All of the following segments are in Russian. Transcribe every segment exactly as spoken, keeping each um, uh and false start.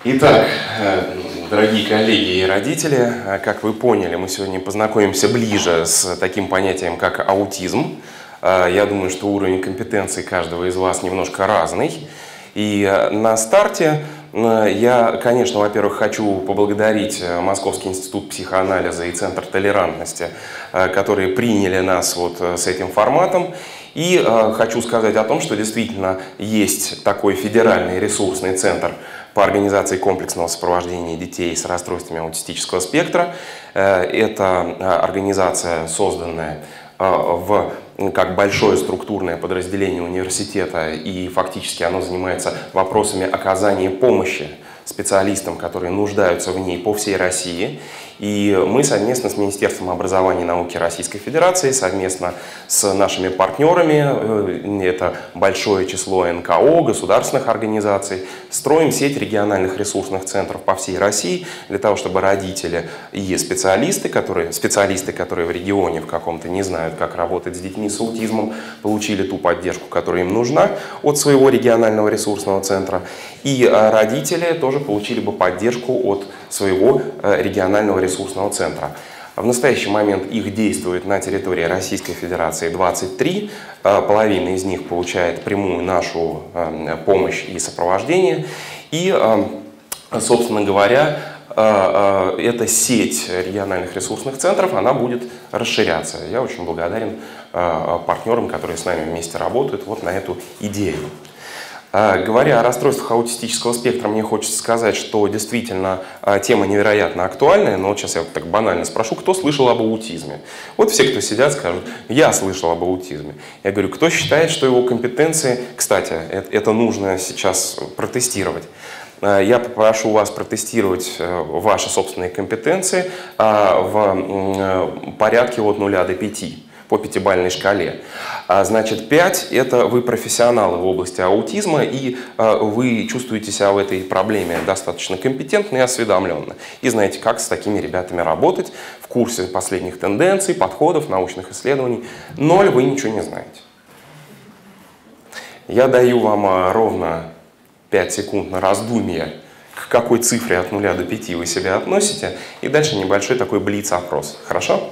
Итак, дорогие коллеги и родители, как вы поняли, мы сегодня познакомимся ближе с таким понятием, как аутизм. Я думаю, что уровень компетенции каждого из вас немножко разный. И на старте я, конечно, во-первых, хочу поблагодарить Московский институт психоанализа и Центр толерантности, которые приняли нас вот с этим форматом. И хочу сказать о том, что действительно есть такой федеральный ресурсный центр по организации комплексного сопровождения детей с расстройствами аутистического спектра. Это организация, созданная в как большое структурное подразделение университета, и фактически оно занимается вопросами оказания помощи специалистам, которые нуждаются в ней по всей России. И мы совместно с Министерством образования и науки Российской Федерации, совместно с нашими партнерами, это большое число эн ка о, государственных организаций, строим сеть региональных ресурсных центров по всей России для того, чтобы родители и специалисты, которые, специалисты, которые в регионе в каком-то не знают, как работать с детьми с аутизмом, получили ту поддержку, которая им нужна от своего регионального ресурсного центра. И родители тоже получили бы поддержку от своего регионального ресурсного центра. В настоящий момент их действует на территории Российской Федерации двадцать три, половина из них получает прямую нашу помощь и сопровождение. И, собственно говоря, эта сеть региональных ресурсных центров, она будет расширяться. Я очень благодарен партнерам, которые с нами вместе работают вот на эту идею. Говоря о расстройствах аутистического спектра, мне хочется сказать, что действительно тема невероятно актуальная, но вот сейчас я вот так банально спрошу, кто слышал об аутизме? Вот все, кто сидят, скажут, я слышал об аутизме. Я говорю, кто считает, что его компетенции, кстати, это нужно сейчас протестировать. Я попрошу вас протестировать ваши собственные компетенции в порядке от нуля до пяти. По пятибалльной шкале. Значит, пять – это вы профессионалы в области аутизма, и вы чувствуете себя в этой проблеме достаточно компетентно и осведомленно. И знаете, как с такими ребятами работать, в курсе последних тенденций, подходов, научных исследований. Ноль – вы ничего не знаете. Я даю вам ровно пять секунд на раздумье, к какой цифре от нуля до пяти вы себя относите, и дальше небольшой такой блиц-опрос. Хорошо?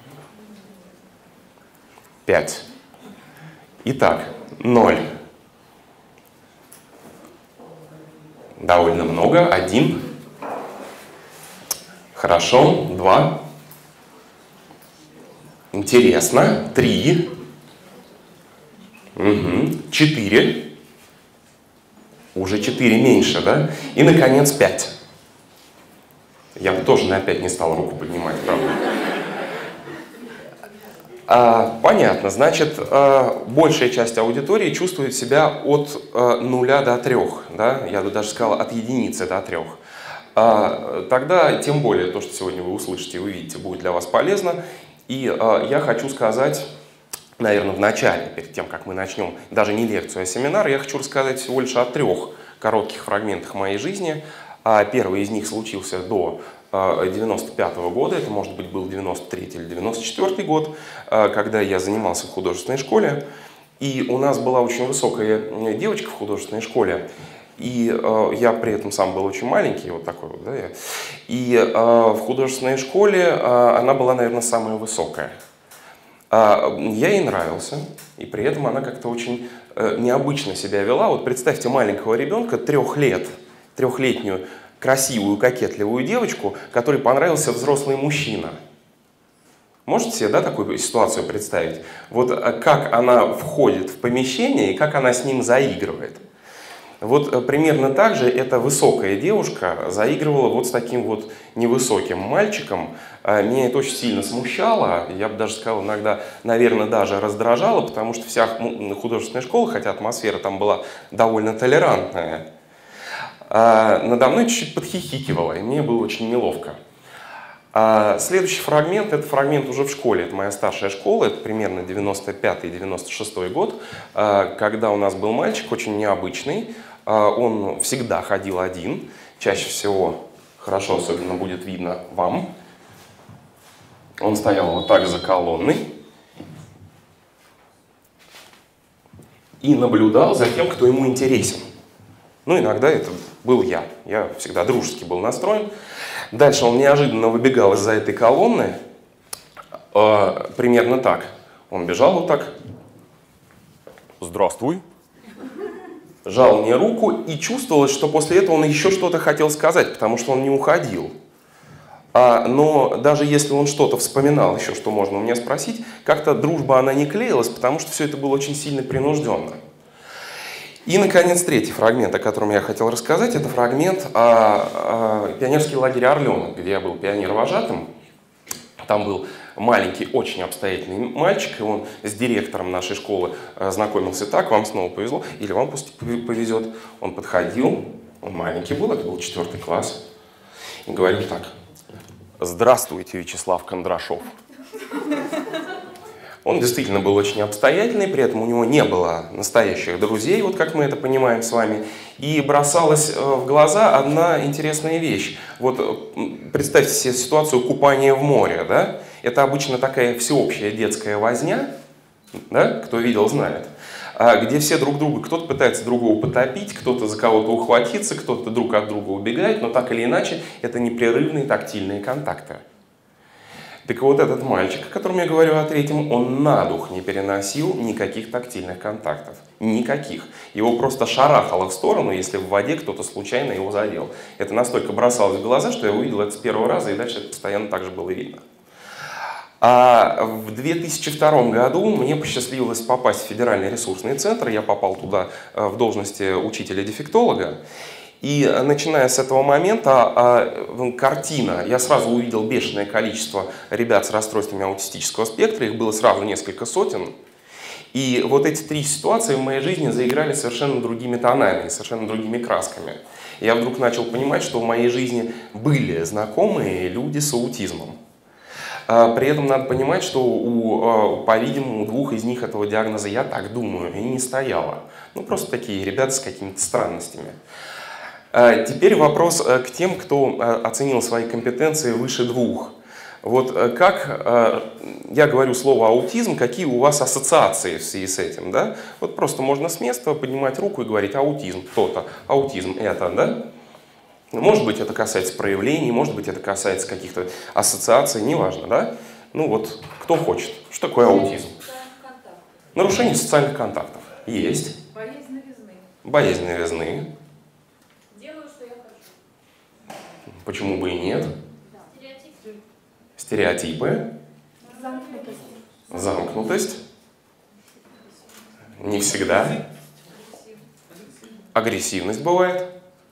пять. Итак, ноль. Довольно много. один. Хорошо. два. Интересно. три. Угу. четыре. Уже четыре меньше, да? И, наконец, пять. Я бы тоже на пять не стал руку поднимать, правда? А, понятно, значит, а, большая часть аудитории чувствует себя от а, нуля до трех, да? Я бы даже сказал, от единицы до трех. А, тогда, тем более, то, что сегодня вы услышите и увидите, будет для вас полезно. И а, я хочу сказать, наверное, в начале, перед тем, как мы начнем, даже не лекцию, а семинар, я хочу рассказать всего лишь о трех коротких фрагментах моей жизни. А, первый из них случился до девяносто пятого года, это может быть был девяносто третий или девяносто четвёртый год, когда я занимался в художественной школе, и у нас была очень высокая девочка в художественной школе, и я при этом сам был очень маленький, вот такой вот, да, и в художественной школе она была, наверное, самая высокая. Я ей нравился, и при этом она как-то очень необычно себя вела. Вот представьте маленького ребенка, трех лет, трехлетнюю, красивую, кокетливую девочку, которой понравился взрослый мужчина. Можете себе, да, такую ситуацию представить? Вот как она входит в помещение и как она с ним заигрывает. Вот примерно так же эта высокая девушка заигрывала вот с таким вот невысоким мальчиком. Меня это очень сильно смущало, я бы даже сказал, иногда, наверное, даже раздражало, потому что вся художественная школа, хотя атмосфера там была довольно толерантная, надо мной чуть-чуть подхихикивала, и мне было очень неловко. Следующий фрагмент – это фрагмент уже в школе, это моя старшая школа, это примерно девяносто пятый — девяносто шестой год, когда у нас был мальчик очень необычный, он всегда ходил один, чаще всего, хорошо особенно будет видно вам, он стоял вот так за колонной и наблюдал за тем, кто ему интересен. Ну, иногда это был я. Я всегда дружески был настроен. Дальше он неожиданно выбегал из-за этой колонны. Э, примерно так. Он бежал вот так. Здравствуй. Жал мне руку, и чувствовалось, что после этого он еще что-то хотел сказать, потому что он не уходил. А, но даже если он что-то вспоминал, еще что можно у меня спросить, как-то дружба она не клеилась, потому что все это было очень сильно принужденно. И, наконец, третий фрагмент, о котором я хотел рассказать, это фрагмент о, о пионерский лагерь «Орленок», где я был пионер-вожатым. Там был маленький, очень обстоятельный мальчик, и он с директором нашей школы знакомился так, вам снова повезло, или вам повезет. Он подходил, он маленький был, это был четвертый класс, и говорил так: «Здравствуйте, Вячеслав Кондрашов». Он действительно был очень обстоятельный, при этом у него не было настоящих друзей, вот как мы это понимаем с вами. И бросалась в глаза одна интересная вещь. Вот представьте себе ситуацию купания в море, да? Это обычно такая всеобщая детская возня, да? Кто видел, знает. Где все друг друга, кто-то пытается другого потопить, кто-то за кого-то ухватиться, кто-то друг от друга убегает, но так или иначе это непрерывные тактильные контакты. Так вот, этот мальчик, о котором я говорю, о третьем, он на дух не переносил никаких тактильных контактов. Никаких. Его просто шарахало в сторону, если в воде кто-то случайно его задел. Это настолько бросалось в глаза, что я увидел это с первого раза, и дальше это постоянно так же было видно. А в две тысячи втором году мне посчастливилось попасть в федеральный ресурсный центр. Я попал туда в должности учителя-дефектолога. И начиная с этого момента картина, я сразу увидел бешеное количество ребят с расстройствами аутистического спектра, их было сразу несколько сотен. И вот эти три ситуации в моей жизни заиграли совершенно другими тонами, совершенно другими красками. Я вдруг начал понимать, что в моей жизни были знакомые люди с аутизмом. При этом надо понимать, что, у, по-видимому, у двух из них этого диагноза, я так думаю, и не стояло. Ну, просто такие ребята с какими-то странностями. Теперь вопрос к тем, кто оценил свои компетенции выше двух. Вот как, я говорю слово аутизм, какие у вас ассоциации в связи с этим, да? Вот просто можно с места поднимать руку и говорить аутизм, то-то, аутизм это, да? Может быть, это касается проявлений, может быть, это касается каких-то ассоциаций, неважно, да? Ну вот, кто хочет. Что такое аутизм? Нарушение социальных контактов. Есть. Боязнь новизны. Боязнь новизны. Почему бы и нет? Стереотипы. Стереотипы. Замкнутость. Замкнутость. Не всегда. Агрессивность бывает.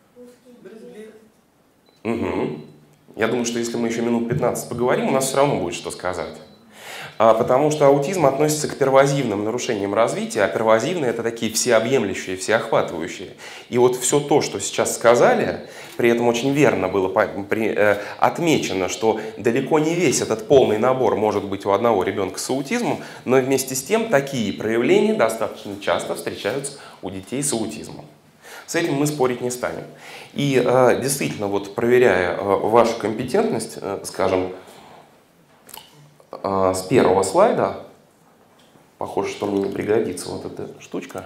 Угу. Я думаю, что если мы еще минут пятнадцать поговорим, у нас все равно будет что сказать. А, потому что аутизм относится к первозивным нарушениям развития, а первозивные — это такие всеобъемлющие, всеохватывающие. И вот все то, что сейчас сказали, при этом очень верно было при, э, отмечено, что далеко не весь этот полный набор может быть у одного ребенка с аутизмом, но вместе с тем такие проявления достаточно часто встречаются у детей с аутизмом. С этим мы спорить не станем. И э, действительно, вот проверяя э, вашу компетентность, э, скажем, э, с первого слайда, похоже, что мне не пригодится вот эта штучка,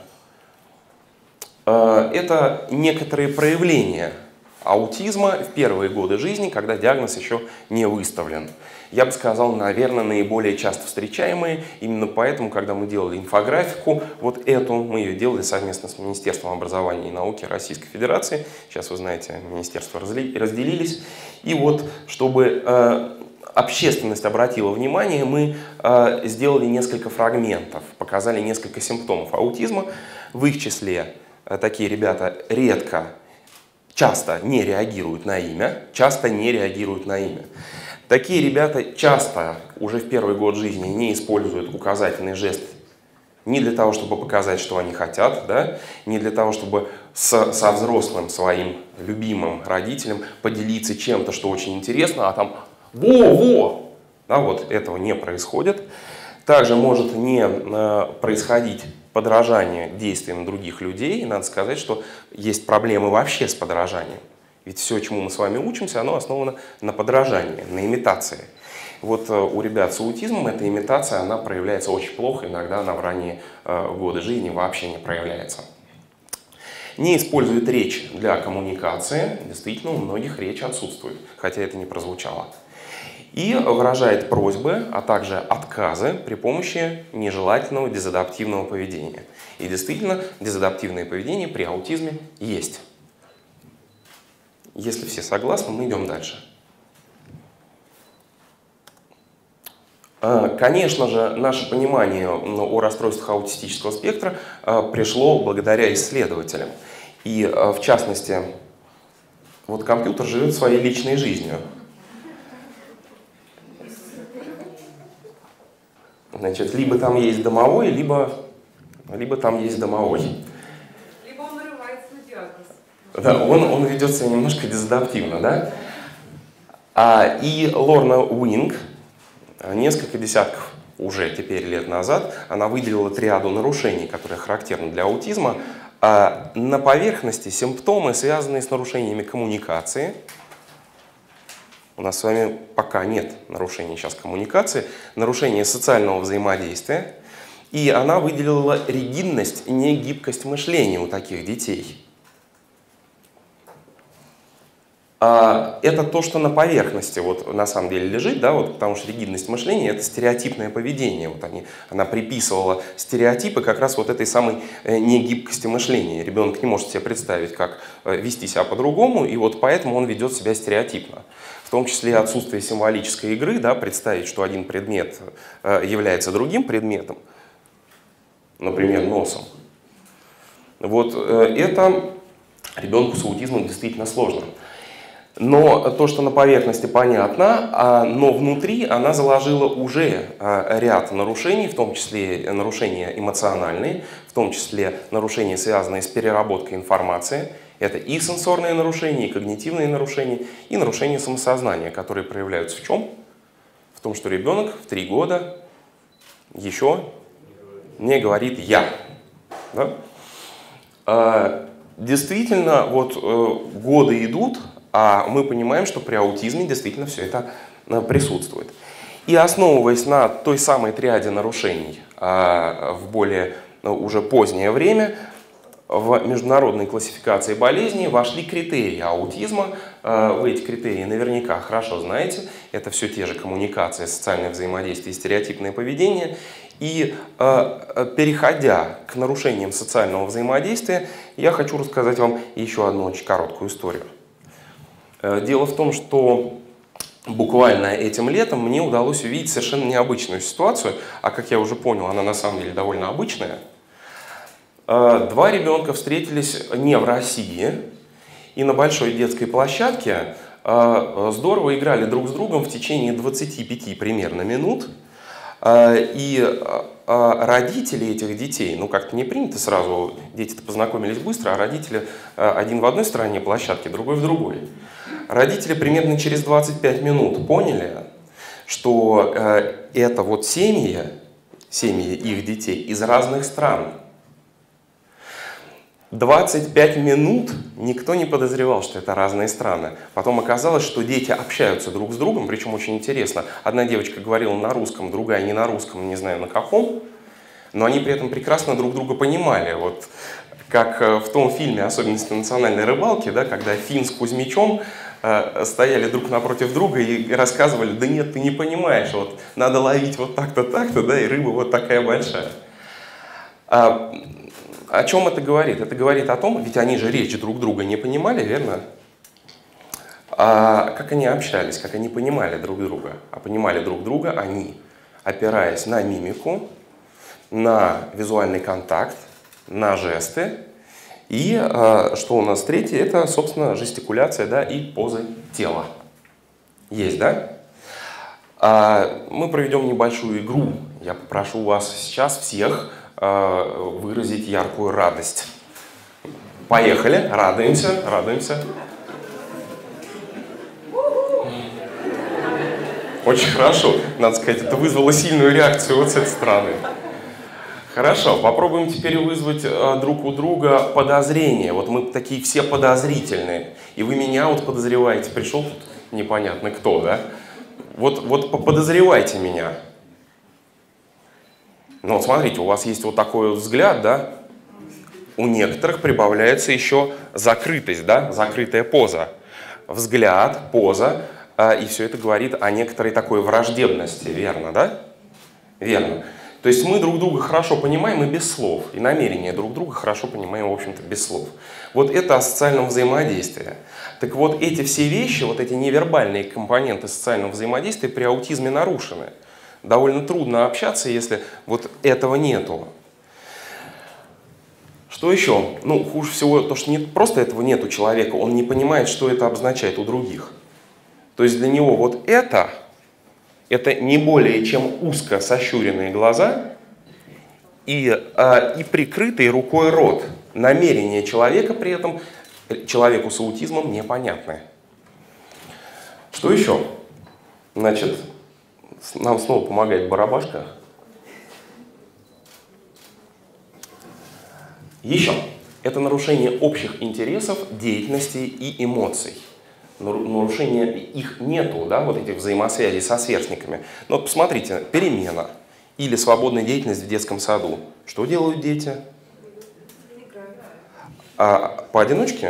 э, это некоторые проявления аутизма в первые годы жизни, когда диагноз еще не выставлен. Я бы сказал, наверное, наиболее часто встречаемые. Именно поэтому, когда мы делали инфографику, вот эту, мы ее делали совместно с Министерством образования и науки Российской Федерации. Сейчас, вы знаете, министерства разделились. И вот, чтобы э, общественность обратила внимание, мы э, сделали несколько фрагментов, показали несколько симптомов аутизма. В их числе э, такие ребята редко, часто не реагируют на имя, часто не реагируют на имя. Такие ребята часто уже в первый год жизни не используют указательный жест не для того, чтобы показать, что они хотят, да? Не для того, чтобы с, со взрослым своим любимым родителем поделиться чем-то, что очень интересно, а там «во-во!» Да, вот этого не происходит. Также может не э, происходить подражание действиям других людей. Надо сказать, что есть проблемы вообще с подражанием. Ведь все, чему мы с вами учимся, оно основано на подражании, на имитации. Вот у ребят с аутизмом эта имитация, она проявляется очень плохо, иногда она в ранние э, годы жизни вообще не проявляется. Не использует речь для коммуникации. Действительно, у многих речь отсутствует, хотя это не прозвучало. И выражает просьбы, а также отказы при помощи нежелательного дезадаптивного поведения. И действительно, дезадаптивное поведение при аутизме есть. Если все согласны, мы идем дальше. Конечно же, наше понимание о расстройствах аутистического спектра пришло благодаря исследователям. И в частности, вот компьютер живет своей личной жизнью. Значит, либо там есть домовой, либо, либо там есть домовой. Либо он нарывается на диагноз. Да, он, он ведет себя немножко дезадаптивно, да? А, и Лорна Уинг, несколько десятков уже теперь лет назад, она выделила триаду нарушений, которые характерны для аутизма. А на поверхности симптомы, связанные с нарушениями коммуникации. У нас с вами пока нет нарушений сейчас коммуникации, нарушение социального взаимодействия. И она выделила ригидность и негибкость мышления у таких детей. А это то, что на поверхности вот, на самом деле лежит, да, вот, потому что ригидность мышления — это стереотипное поведение. Вот они, она приписывала стереотипы как раз вот этой самой негибкости мышления. Ребенок не может себе представить, как вести себя по-другому, и вот поэтому он ведет себя стереотипно. В том числе и отсутствие символической игры, да, представить, что один предмет является другим предметом, например, носом. Вот это ребенку с аутизмом действительно сложно. Но то, что на поверхности понятно, но внутри она заложила уже ряд нарушений, в том числе нарушения эмоциональные, в том числе нарушения, связанные с переработкой информации. Это и сенсорные нарушения, и когнитивные нарушения, и нарушения самосознания, которые проявляются в чем? В том, что ребенок в три года еще не говорит «я». Да? Действительно, вот годы идут, а мы понимаем, что при аутизме действительно все это присутствует. И основываясь на той самой триаде нарушений в более уже позднее время, в международной классификации болезней вошли критерии аутизма. Вы эти критерии наверняка хорошо знаете. Это все те же коммуникация, социальное взаимодействие и стереотипное поведение. И переходя к нарушениям социального взаимодействия, я хочу рассказать вам еще одну очень короткую историю. Дело в том, что буквально этим летом мне удалось увидеть совершенно необычную ситуацию, а как я уже понял, она на самом деле довольно обычная. Два ребенка встретились не в России, и на большой детской площадке здорово играли друг с другом в течение двадцати пяти примерно минут. И родители этих детей, ну как-то не принято сразу, дети-то познакомились быстро, а родители один в одной стороне площадки, другой в другой. Родители примерно через двадцать пять минут поняли, что это вот семьи, семьи их детей из разных стран. двадцать пять минут никто не подозревал, что это разные страны. Потом оказалось, что дети общаются друг с другом, причем очень интересно. Одна девочка говорила на русском, другая не на русском, не знаю на каком, но они при этом прекрасно друг друга понимали. Вот как в том фильме «Особенности национальной рыбалки», да, когда Финн с Кузьмичом э, стояли друг напротив друга и рассказывали: да нет, ты не понимаешь, вот надо ловить вот так-то, так-то, да, и рыба вот такая большая. А, О чем это говорит? Это говорит о том, ведь они же речь друг друга не понимали, верно? А как они общались, как они понимали друг друга? А понимали друг друга они, опираясь на мимику, на визуальный контакт, на жесты. И что у нас третье? Это, собственно, жестикуляция, да, и позы тела. Есть, да? Мы проведем небольшую игру. Я попрошу вас сейчас всех выразить яркую радость. Поехали, радуемся, радуемся. Очень хорошо, надо сказать, это вызвало сильную реакцию вот с этой стороны. Хорошо, попробуем теперь вызвать друг у друга подозрение. Вот мы такие все подозрительные, и вы меня вот подозреваете. Пришел тут непонятно кто, да? Вот, вот подозревайте меня. Ну вот смотрите, у вас есть вот такой вот взгляд, да? у некоторых прибавляется еще закрытость, да, закрытая поза. Взгляд, поза, и все это говорит о некоторой такой враждебности, верно, да? Верно. То есть мы друг друга хорошо понимаем и без слов, и намерения друг друга хорошо понимаем, в общем-то, без слов. Вот это о социальном взаимодействии. Так вот, эти все вещи, вот эти невербальные компоненты социального взаимодействия при аутизме нарушены. Довольно трудно общаться, если вот этого нету. Что еще? Ну, хуже всего то, что не просто этого нет у человека, он не понимает, что это обозначает у других. То есть для него вот это, это не более чем узко сощуренные глаза и, а, и прикрытый рукой рот. Намерение человека при этом человеку с аутизмом непонятны. Что еще? Значит, нам снова помогает барабашка. Еще. Это нарушение общих интересов, деятельности и эмоций. Нарушения их нету, да, вот этих взаимосвязей со сверстниками. Но вот посмотрите, перемена или свободная деятельность в детском саду. Что делают дети? А, поодиночке?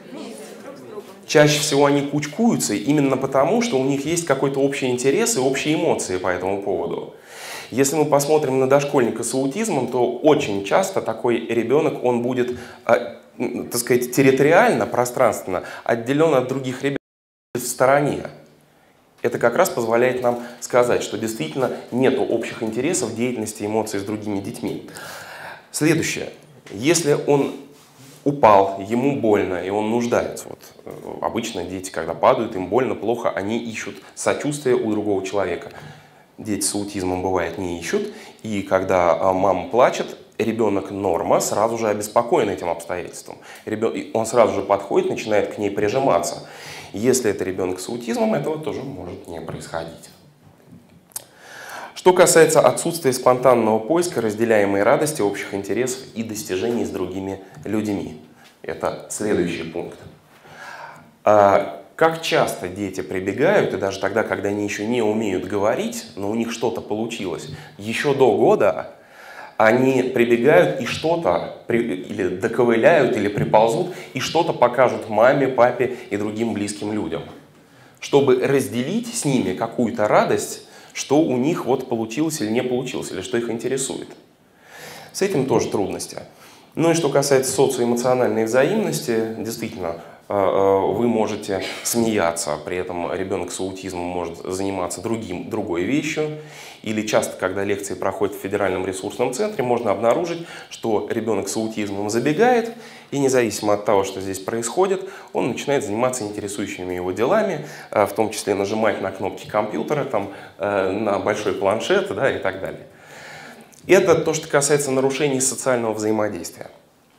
Чаще всего они кучкуются именно потому, что у них есть какой-то общий интерес и общие эмоции по этому поводу. Если мы посмотрим на дошкольника с аутизмом, то очень часто такой ребенок, он будет, так сказать, территориально, пространственно отделен от других ребят в стороне. Это как раз позволяет нам сказать, что действительно нет общих интересов, деятельности, эмоций с другими детьми. Следующее. Если он упал, ему больно, и он нуждается. Вот, обычно дети, когда падают, им больно, плохо, они ищут сочувствие у другого человека. Дети с аутизмом, бывает, не ищут. И когда мама плачет, ребенок норма сразу же обеспокоен этим обстоятельством. Он сразу же подходит, начинает к ней прижиматься. Если это ребенок с аутизмом, этого тоже может не происходить. Что касается отсутствия спонтанного поиска, разделяемой радости, общих интересов и достижений с другими людьми. Это следующий пункт. Как часто дети прибегают, и даже тогда, когда они еще не умеют говорить, но у них что-то получилось, еще до года они прибегают и что-то, или доковыляют, или приползут, и что-то покажут маме, папе и другим близким людям, чтобы разделить с ними какую-то радость, что у них вот получилось или не получилось, или что их интересует. С этим тоже трудности. Ну и что касается социоэмоциональной взаимности, действительно, вы можете смеяться, при этом ребенок с аутизмом может заниматься другим, другой вещью. Или часто, когда лекции проходят в федеральном ресурсном центре, можно обнаружить, что ребенок с аутизмом забегает, и независимо от того, что здесь происходит, он начинает заниматься интересующими его делами, в том числе нажимать на кнопки компьютера, там, на большой планшет, да, и так далее. Это то, что касается нарушений социального взаимодействия.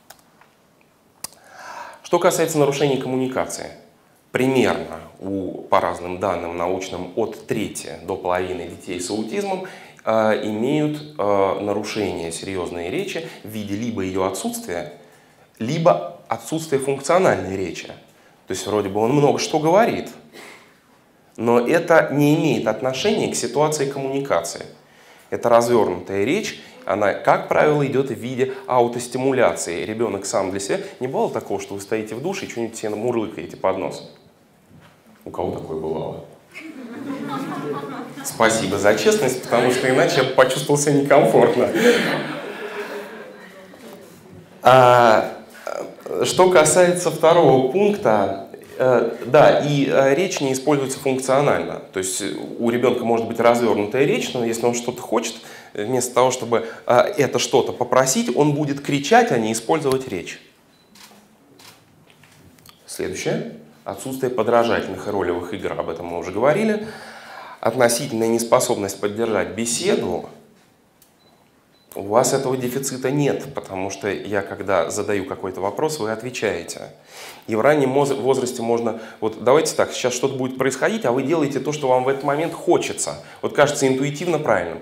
Что касается нарушений коммуникации, примерно у, по разным данным научным от трети до половины детей с аутизмом э, имеют э, нарушения серьезной речи в виде либо ее отсутствия, либо отсутствия функциональной речи. То есть вроде бы он много что говорит, но это не имеет отношения к ситуации коммуникации. Это развернутая речь. Она, как правило, идет в виде аутостимуляции. Ребенок сам для себя. Не бывало такого, что вы стоите в душе и что-нибудь себе мурлыкаете под нос? У кого такое бывало? Спасибо за честность, потому что иначе я бы почувствовал себя некомфортно. А, что касается второго пункта, да, и речь не используется функционально. То есть у ребенка может быть развернутая речь, но если он что-то хочет, вместо того, чтобы это что-то попросить, он будет кричать, а не использовать речь. Следующее. Отсутствие подражательных и ролевых игр, об этом мы уже говорили. Относительная неспособность поддержать беседу. У вас этого дефицита нет, потому что я, когда задаю какой-то вопрос, вы отвечаете. И в раннем возрасте можно... Вот давайте так, сейчас что-то будет происходить, а вы делаете то, что вам в этот момент хочется. Вот кажется интуитивно правильным.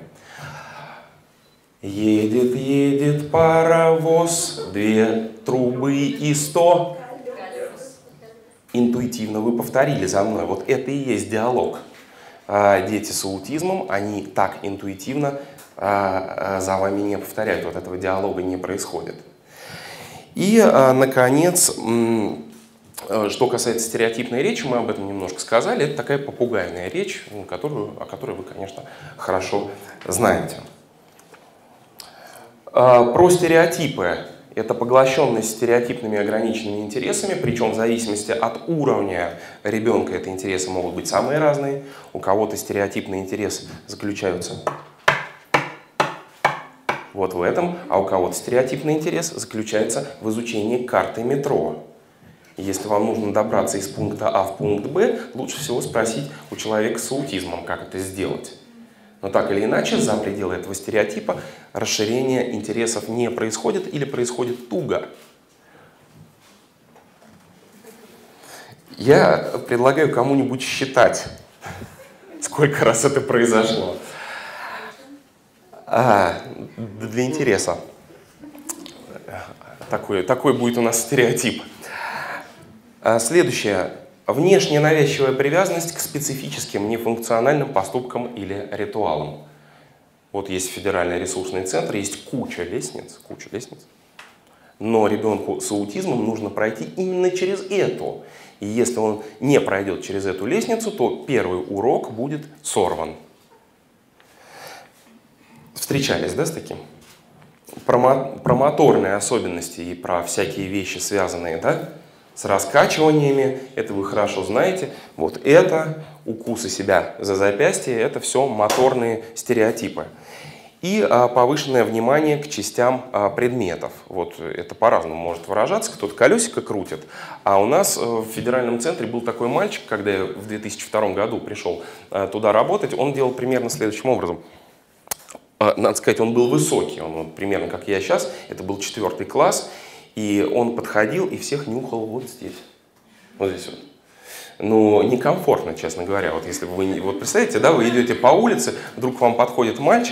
Едет, едет паровоз, две трубы и сто. Интуитивно вы повторили за мной. Вот это и есть диалог. Дети с аутизмом, они так интуитивно за вами не повторяют. Вот этого диалога не происходит. И, наконец, что касается стереотипной речи, мы об этом немножко сказали, это такая попугайная речь, которую, о которой вы, конечно, хорошо знаете. Про стереотипы. Это поглощенность стереотипными ограниченными интересами, причем в зависимости от уровня ребенка эти интересы могут быть самые разные. У кого-то стереотипные интересы заключаются вот в этом, а у кого-то стереотипный интерес заключается в изучении карты метро. Если вам нужно добраться из пункта А в пункт Б, лучше всего спросить у человека с аутизмом, как это сделать. Но так или иначе, за пределы этого стереотипа расширение интересов не происходит или происходит туго. Я предлагаю кому-нибудь считать, сколько раз это произошло. А, для интереса. Такой, такой будет у нас стереотип. А, следующее. Внешняя навязчивая привязанность к специфическим нефункциональным поступкам или ритуалам. Вот есть федеральный ресурсный центр, есть куча лестниц, куча лестниц. Но ребенку с аутизмом нужно пройти именно через эту. И если он не пройдет через эту лестницу, то первый урок будет сорван. Встречались, да, с таким? Про, про моторные особенности и про всякие вещи, связанные, да, с раскачиваниями, это вы хорошо знаете. Вот это, укусы себя за запястье, это все моторные стереотипы. И а, повышенное внимание к частям а, предметов. Вот это по-разному может выражаться. Кто-то колесико крутит. А у нас в федеральном центре был такой мальчик, когда я в две тысячи втором году пришел а, туда работать, он делал примерно следующим образом. А, надо сказать, он был высокий, он вот, примерно как я сейчас, это был четвертый класс. И он подходил и всех нюхал вот здесь. Вот здесь вот. Ну, некомфортно, честно говоря. Вот если вы, вот представляете, да, вы идете по улице, вдруг к вам подходит мальчик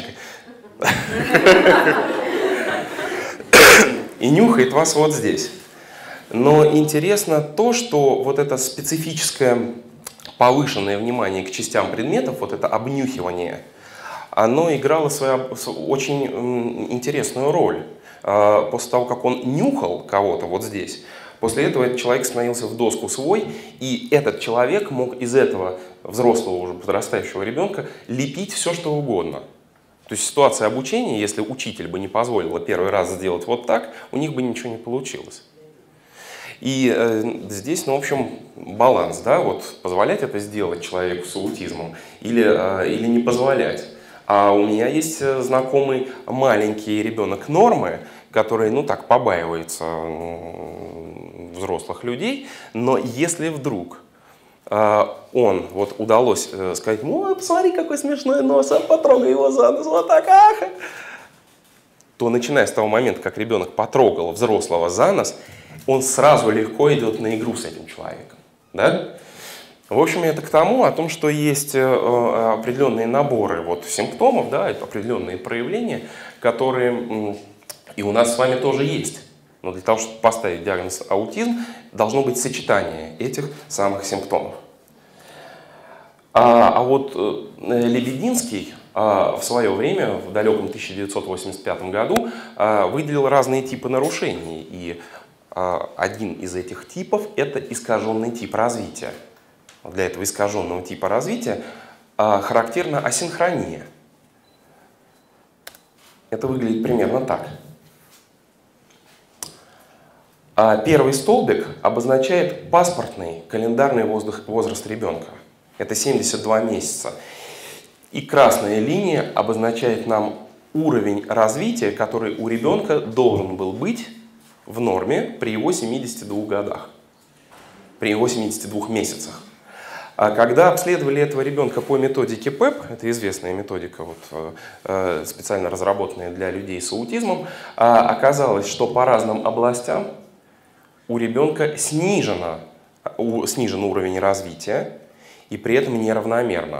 и нюхает вас вот здесь. Но интересно то, что вот это специфическое повышенное внимание к частям предметов, вот это обнюхивание, оно играло свою очень интересную роль. После того, как он нюхал кого-то вот здесь, после этого этот человек становился в доску свой, и этот человек мог из этого взрослого уже подрастающего ребенка лепить все, что угодно. То есть ситуация обучения, если учитель бы не позволила первый раз сделать вот так, у них бы ничего не получилось. И э, здесь, ну, в общем, баланс, да, вот позволять это сделать человеку с аутизмом или, э, или не позволять. А у меня есть знакомый маленький ребенок Нормы, который, ну так, побаивается взрослых людей, но если вдруг э, он, вот удалось э, сказать, ой, посмотри, какой смешной нос, а потрогай его за нос, вот так, ах, то начиная с того момента, как ребенок потрогал взрослого за нос, он сразу легко идет на игру с этим человеком, да? В общем, это к тому, о том, что есть определенные наборы вот симптомов, да, определенные проявления, которые и у нас с вами тоже есть. Но для того, чтобы поставить диагноз аутизм, должно быть сочетание этих самых симптомов. А, а вот Лебединский в свое время, в далеком тысяча девятьсот восемьдесят пятом году, выделил разные типы нарушений. И один из этих типов – это искаженный тип развития. Для этого искаженного типа развития характерна асинхрония. Это выглядит примерно так. Первый столбик обозначает паспортный календарный возраст ребенка. Это семьдесят два месяца. И красная линия обозначает нам уровень развития, который у ребенка должен был быть в норме при его семидесяти двух годах, при его семидесяти двух месяцах. А когда обследовали этого ребенка по методике ПЭП, это известная методика, вот, э, специально разработанная для людей с аутизмом, э, оказалось, что по разным областям у ребенка снижено, у, снижен уровень развития, и при этом неравномерно.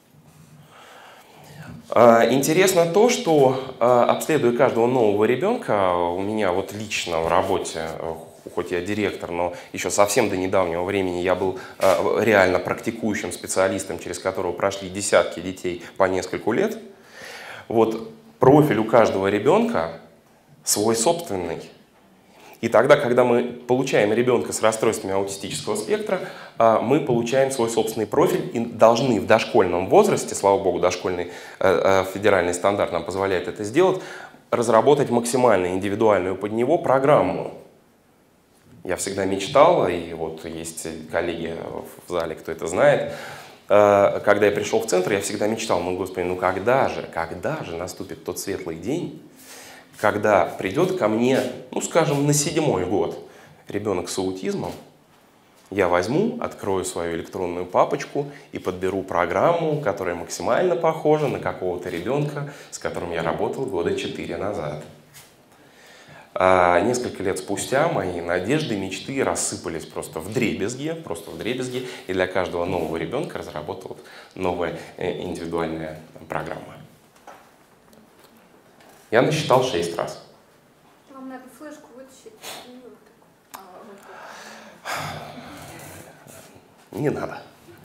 Э, интересно то, что, э, обследуя каждого нового ребенка, у меня вот лично в работе, хоть я директор, но еще совсем до недавнего времени я был э, реально практикующим специалистом, через которого прошли десятки детей по нескольку лет. Вот профиль у каждого ребенка свой собственный. И тогда, когда мы получаем ребенка с расстройствами аутистического спектра, мы получаем свой собственный профиль и должны в дошкольном возрасте, слава богу, дошкольный федеральный стандарт нам позволяет это сделать, разработать максимально индивидуальную под него программу. Я всегда мечтал, и вот есть коллеги в зале, кто это знает, когда я пришел в центр, я всегда мечтал, ну, Господи, ну когда же, когда же наступит тот светлый день, когда придет ко мне, ну, скажем, на седьмой год ребенок с аутизмом, я возьму, открою свою электронную папочку и подберу программу, которая максимально похожа на какого-то ребенка, с которым я работал года четыре назад. А несколько лет спустя мои надежды, мечты рассыпались просто вдребезги, просто вдребезги, и для каждого нового ребенка разработала новая индивидуальная программа. Я насчитал шесть раз. Вам надо флешку вытащить. Не надо.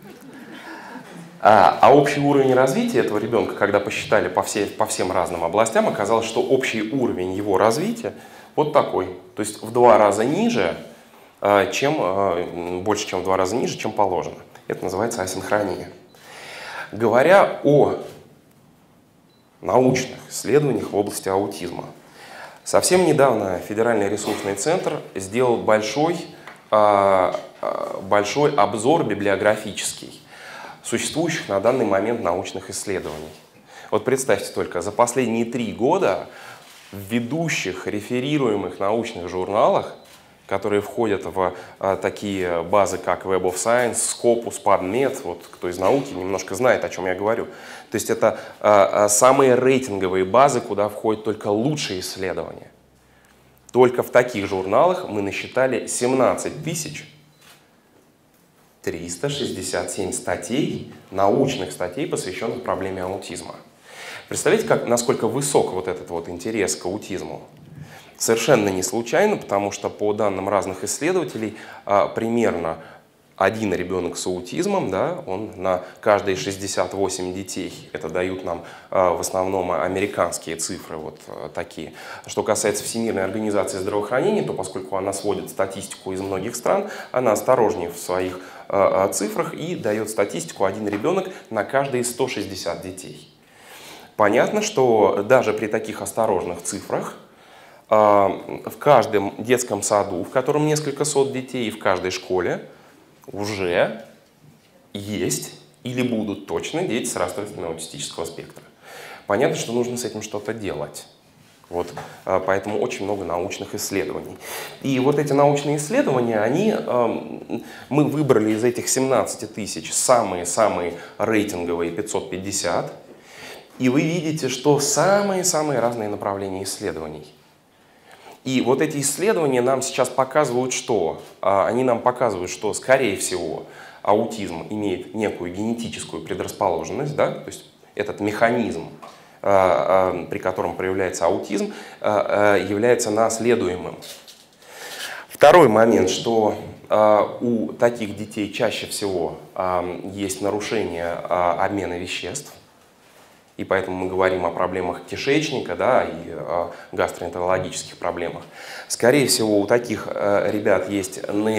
А, а общий уровень развития этого ребенка, когда посчитали по, все, по всем разным областям, оказалось, что общий уровень его развития вот такой. То есть в два раза ниже, чем, больше, чем в два раза ниже, чем положено. Это называется асинхрония. Говоря о научных исследованиях в области аутизма. Совсем недавно Федеральный ресурсный центр сделал большой, большой обзор библиографический существующих на данный момент научных исследований. Вот представьте только, за последние три года в ведущих реферируемых научных журналах, которые входят в а, такие базы, как Web of Science, Scopus, PubMed, вот кто из науки немножко знает, о чем я говорю. То есть это а, а, самые рейтинговые базы, куда входят только лучшие исследования. Только в таких журналах мы насчитали семнадцать тысяч триста шестьдесят семь статей, научных статей, посвященных проблеме аутизма. Представляете, как, насколько высок вот этот вот интерес к аутизму? Совершенно не случайно, потому что по данным разных исследователей, примерно один ребенок с аутизмом, да, он на каждые шестьдесят восемь детей, это дают нам в основном американские цифры вот такие. Что касается Всемирной организации здравоохранения, то поскольку она сводит статистику из многих стран, она осторожнее в своих цифрах и дает статистику один ребенок на каждые сто шестьдесят детей. Понятно, что даже при таких осторожных цифрах в каждом детском саду, в котором несколько сот детей, и в каждой школе уже есть или будут точно дети с расстройствами аутистического спектра. Понятно, что нужно с этим что-то делать. Вот, поэтому очень много научных исследований. И вот эти научные исследования, они, мы выбрали из этих семнадцати тысяч самые-самые рейтинговые пятьсот пятьдесят. И вы видите, что самые-самые разные направления исследований. И вот эти исследования нам сейчас показывают, что? Они нам показывают, что, скорее всего, аутизм имеет некую генетическую предрасположенность, да? То есть этот механизм, при котором проявляется аутизм, является наследуемым. Второй момент, что у таких детей чаще всего есть нарушение обмена веществ. И поэтому мы говорим о проблемах кишечника, да, и о гастроэнтерологических проблемах. Скорее всего, у таких э, ребят есть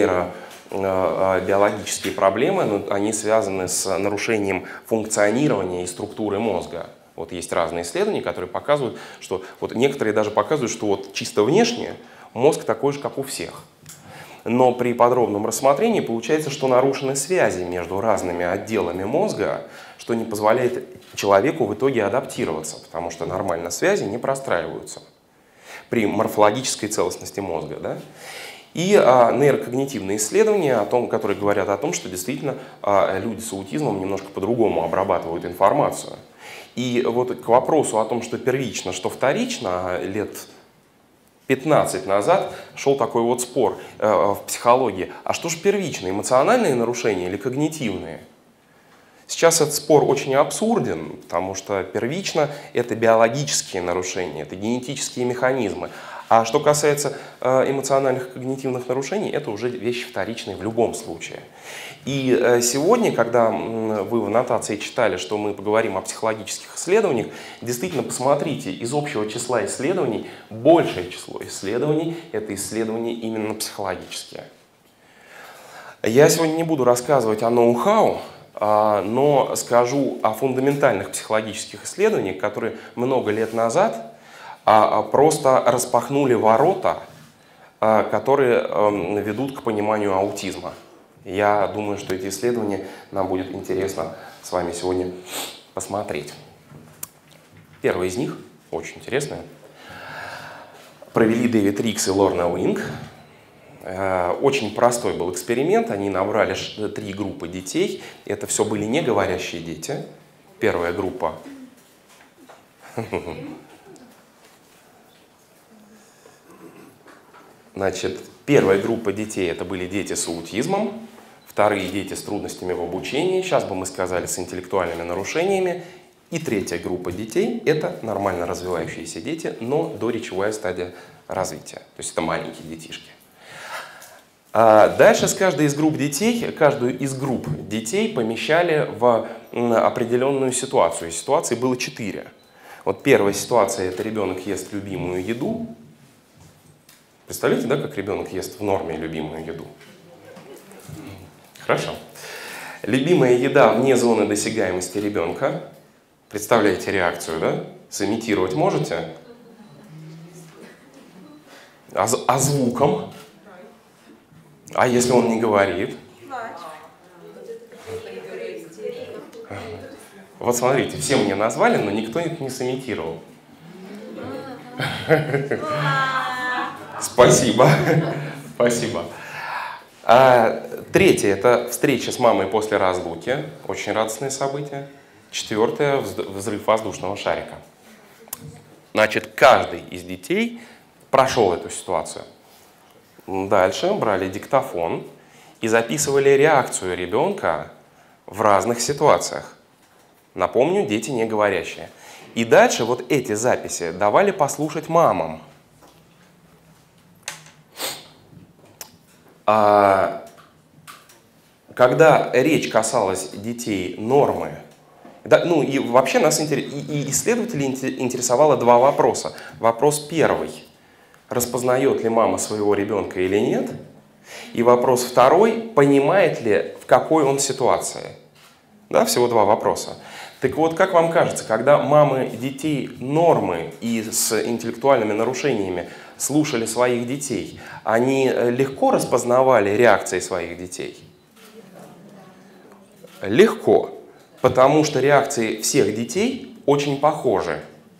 нейробиологические проблемы, но они связаны с нарушением функционирования и структуры мозга. Вот есть разные исследования, которые показывают, что вот некоторые даже показывают, что вот чисто внешне мозг такой же, как у всех. Но при подробном рассмотрении получается, что нарушены связи между разными отделами мозга, что не позволяет человеку в итоге адаптироваться, потому что нормально связи не простраиваются при морфологической целостности мозга. Да? И а, нейрокогнитивные исследования, о том, которые говорят о том, что действительно а, люди с аутизмом немножко по-другому обрабатывают информацию. И вот к вопросу о том, что первично, что вторично, лет пятнадцать назад шел такой вот спор э, в психологии. А что же первично, эмоциональные нарушения или когнитивные? Сейчас этот спор очень абсурден, потому что первично это биологические нарушения, это генетические механизмы. А что касается эмоциональных когнитивных нарушений, это уже вещи вторичные в любом случае. И сегодня, когда вы в аннотации читали, что мы поговорим о психологических исследованиях, действительно посмотрите, из общего числа исследований большее число исследований – это исследования именно психологические. Я сегодня не буду рассказывать о ноу-хау, но скажу о фундаментальных психологических исследованиях, которые много лет назад просто распахнули ворота, которые ведут к пониманию аутизма. Я думаю, что эти исследования нам будет интересно с вами сегодня посмотреть. Первый из них, очень интересное, провели Дэвид Рикс и Лорна Уинг. Очень простой был эксперимент. Они набрали три группы детей. Это все были не говорящие дети. Первая группа. Значит, первая группа детей это были дети с аутизмом. Вторые дети с трудностями в обучении. Сейчас бы мы сказали с интеллектуальными нарушениями. И третья группа детей это нормально развивающиеся дети, но доречевая стадия развития. То есть это маленькие детишки. Дальше с каждой из групп детей, каждую из групп детей помещали в определенную ситуацию. Ситуаций было четыре. Вот первая ситуация – это ребенок ест любимую еду. Представляете, да, как ребенок ест в норме любимую еду? Хорошо. Любимая еда вне зоны досягаемости ребенка. Представляете реакцию, да? Сымитировать можете? А, а звуком? А если он не говорит? Вот смотрите, все мне назвали, но никто это не сымитировал. Спасибо. Спасибо. А, третье – это встреча с мамой после разлуки. Очень радостное событие. Четвертое – взрыв воздушного шарика. Значит, каждый из детей прошел эту ситуацию. Дальше брали диктофон и записывали реакцию ребенка в разных ситуациях. Напомню, дети не говорящие. И дальше вот эти записи давали послушать мамам. А когда речь касалась детей нормы, да, ну и вообще нас и, и исследователей интересовало два вопроса. Вопрос первый. Распознает ли мама своего ребенка или нет? И вопрос второй, понимает ли, в какой он ситуации? Да, всего два вопроса. Так вот, как вам кажется, когда мамы детей нормы и с интеллектуальными нарушениями слушали своих детей, они легко распознавали реакции своих детей? Легко, потому что реакции всех детей очень похожи.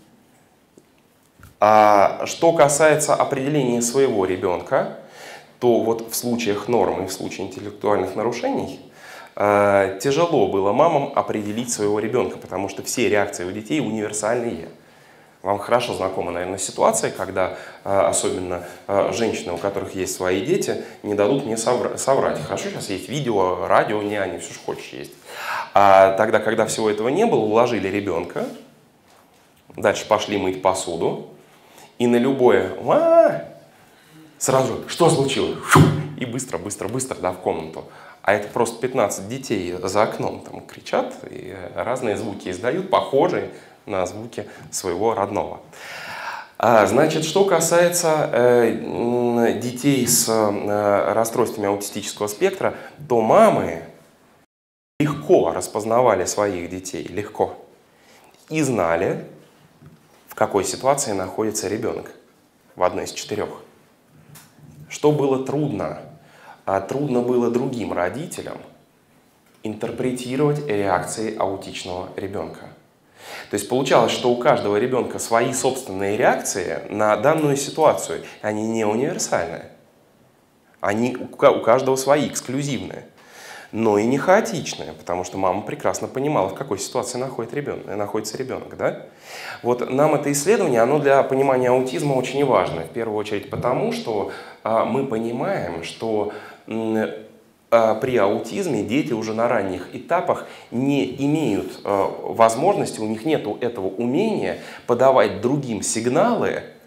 А что касается определения своего ребенка, то вот в случаях нормы и в случае интеллектуальных нарушений э, тяжело было мамам определить своего ребенка, потому что все реакции у детей универсальные. Вам хорошо знакома, наверное, ситуация, когда э, особенно э, женщины, у которых есть свои дети, не дадут мне совра- соврать. Хорошо, сейчас есть видео, радио, няни, все, что хочешь есть. А тогда, когда всего этого не было, уложили ребенка, дальше пошли мыть посуду, и на любое «Ма!» сразу «Что случилось?» И быстро, быстро, быстро, да, в комнату. А это просто пятнадцать детей за окном там кричат и разные звуки издают, похожие на звуки своего родного. А, значит, что касается э, детей с э, расстройствами аутистического спектра, то мамы легко распознавали своих детей, легко, и знали, в какой ситуации находится ребенок в одной из четырех. Что было трудно? А трудно было другим родителям интерпретировать реакции аутичного ребенка. То есть получалось, что у каждого ребенка свои собственные реакции на данную ситуацию. Они не универсальные. Они у каждого свои, эксклюзивные. Но и не хаотичные, потому что мама прекрасно понимала, в какой ситуации находится ребенок. Находится ребенок, да? Вот нам это исследование, оно для понимания аутизма очень важно. В первую очередь потому, что а, мы понимаем, что м, а, при аутизме дети уже на ранних этапах не имеют а, возможности, у них нет этого умения подавать другим сигналы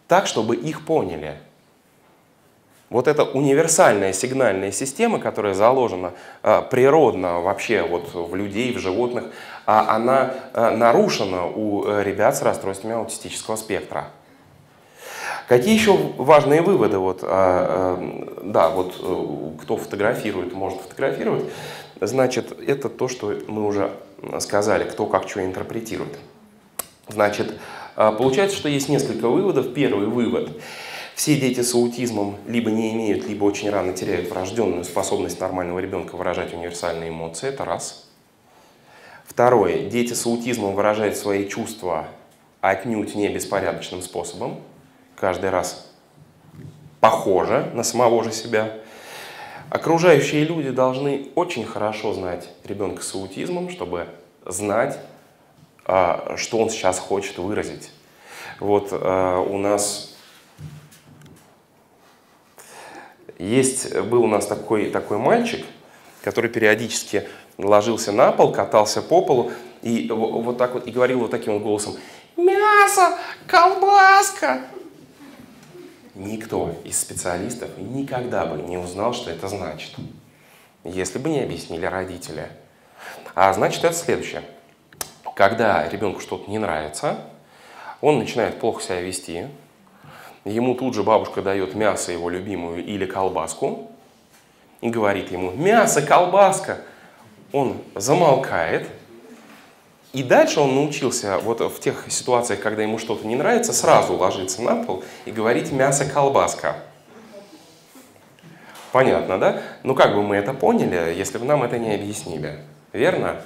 так, чтобы их поняли. Вот эта универсальная сигнальная система, которая заложена э, природно вообще вот в людей, в животных, а она э, нарушена у э, ребят с расстройствами аутистического спектра. Какие еще важные выводы? Вот, э, э, да, вот э, кто фотографирует, может фотографировать. Значит, это то, что мы уже сказали, кто как что интерпретирует. Значит, э, получается, что есть несколько выводов. Первый вывод. Все дети с аутизмом либо не имеют, либо очень рано теряют врожденную способность нормального ребенка выражать универсальные эмоции. Это раз. Второе. Дети с аутизмом выражают свои чувства отнюдь не беспорядочным способом. Каждый раз похоже на самого же себя. Окружающие люди должны очень хорошо знать ребенка с аутизмом, чтобы знать, что он сейчас хочет выразить. Вот у нас... Есть, был у нас такой, такой мальчик, который периодически ложился на пол, катался по полу и вот так вот и говорил вот таким вот голосом: «Мясо, колбаска!» Никто из специалистов никогда бы не узнал, что это значит, если бы не объяснили родители. А значит, это следующее. Когда ребенку что-то не нравится, он начинает плохо себя вести. Ему тут же бабушка дает мясо, его любимую, или колбаску, и говорит ему: «Мясо, колбаска!» Он замолкает, и дальше он научился вот в тех ситуациях, когда ему что-то не нравится, сразу ложиться на пол и говорить: «Мясо, колбаска». Понятно, да? Ну как бы мы это поняли, если бы нам это не объяснили? Верно?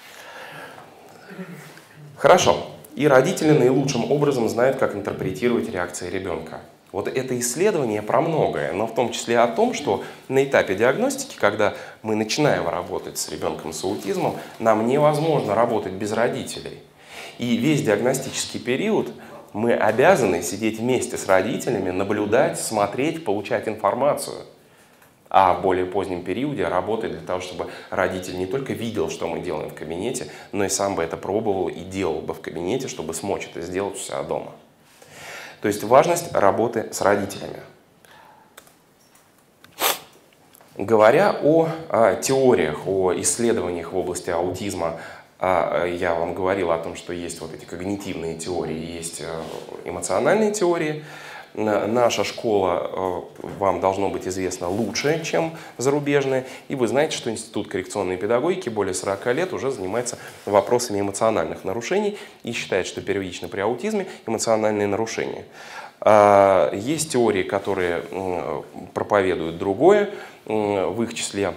Хорошо. И родители наилучшим образом знают, как интерпретировать реакции ребенка. Вот это исследование про многое, но в том числе о том, что на этапе диагностики, когда мы начинаем работать с ребенком с аутизмом, нам невозможно работать без родителей. И весь диагностический период мы обязаны сидеть вместе с родителями, наблюдать, смотреть, получать информацию. А в более позднем периоде работать для того, чтобы родитель не только видел, что мы делаем в кабинете, но и сам бы это пробовал и делал бы в кабинете, чтобы смочь это сделать у себя дома. То есть важность работы с родителями. Говоря о, о теориях, о исследованиях в области аутизма, я вам говорил о том, что есть вот эти когнитивные теории, есть эмоциональные теории. Наша школа, вам должно быть известно, лучше, чем зарубежная. И вы знаете, что Институт коррекционной педагогики более сорока лет уже занимается вопросами эмоциональных нарушений и считает, что первично при аутизме эмоциональные нарушения. Есть теории, которые проповедуют другое. В их числе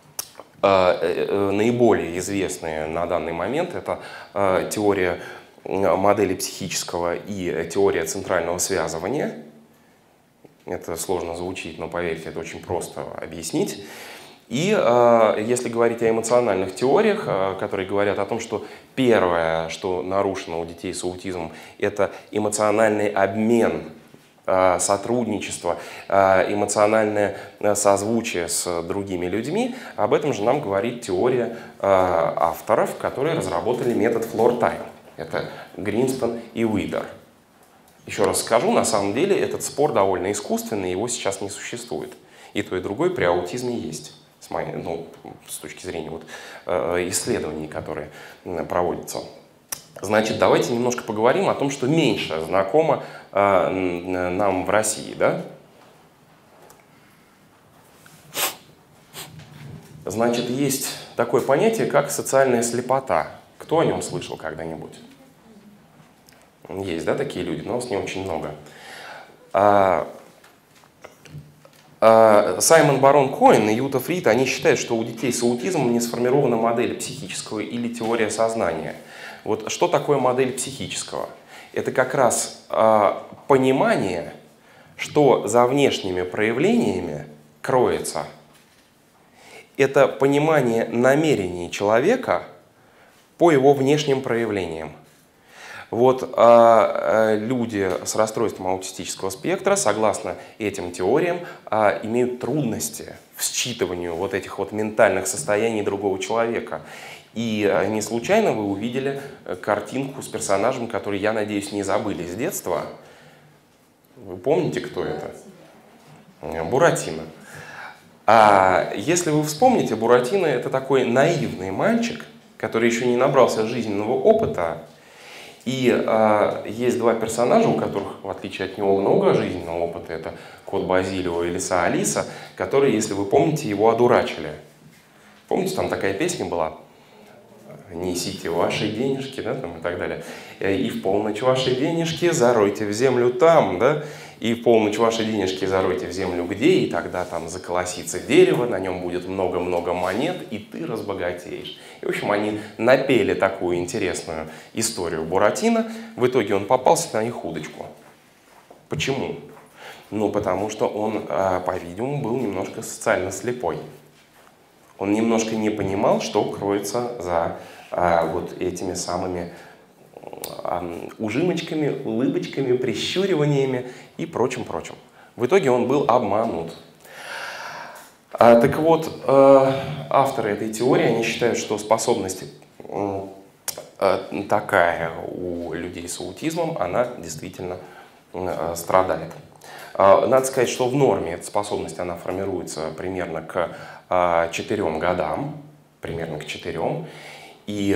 наиболее известные на данный момент — это теория модели психического и теория центрального связывания. Это сложно звучит, но поверьте, это очень просто объяснить. И э, если говорить о эмоциональных теориях, э, которые говорят о том, что первое, что нарушено у детей с аутизмом, это эмоциональный обмен, э, сотрудничество, э, эмоциональное созвучие с другими людьми, об этом же нам говорит теория э, авторов, которые разработали метод Floor-Time. Это Гринспен и Уидер. Еще раз скажу, на самом деле этот спор довольно искусственный, его сейчас не существует. И то, и другое при аутизме есть, с, моей, ну, с точки зрения вот, э, исследований, которые проводятся. Значит, давайте немножко поговорим о том, что меньше знакомо э, нам в России. Да? Значит, есть такое понятие, как социальная слепота. Кто о нем слышал когда-нибудь? Есть, да, такие люди, но с не очень много. А, а, Саймон Барон Коэн и Юта Фрид, они считают, что у детей с аутизмом не сформирована модель психического или теория сознания. Вот что такое модель психического? Это как раз а, понимание, что за внешними проявлениями кроется. Это понимание намерений человека по его внешним проявлениям. Вот а, люди с расстройством аутистического спектра, согласно этим теориям, а, имеют трудности в считывании вот этих вот ментальных состояний другого человека. И а, не случайно вы увидели картинку с персонажем, который, я надеюсь, не забыли с детства. Вы помните, кто это? Буратино. А если вы вспомните, Буратино — это такой наивный мальчик, который еще не набрался жизненного опыта. И а, есть два персонажа, у которых, в отличие от него, много жизненного опыта. Это кот Базилио и лиса Алиса, которые, если вы помните, его одурачили. Помните, там такая песня была? «Несите ваши денежки», да, там, и так далее. «И в полночь ваши денежки заройте в землю там», да? «И в полночь ваши денежки заройте в землю где?» И тогда там заколосится дерево, на нем будет много-много монет, и ты разбогатеешь. И, в общем, они напели такую интересную историю Буратино. В итоге он попался на их удочку. Почему? Ну, потому что он, по-видимому, был немножко социально слепой. Он немножко не понимал, что кроется за а, вот этими самыми а, ужимочками, улыбочками, прищуриваниями и прочим-прочим. В итоге он был обманут. А, так вот, а, авторы этой теории, они считают, что способность а, такая у людей с аутизмом, она действительно а, страдает. А, надо сказать, что в норме эта способность, она формируется примерно к четырем годам, примерно к четырем, и,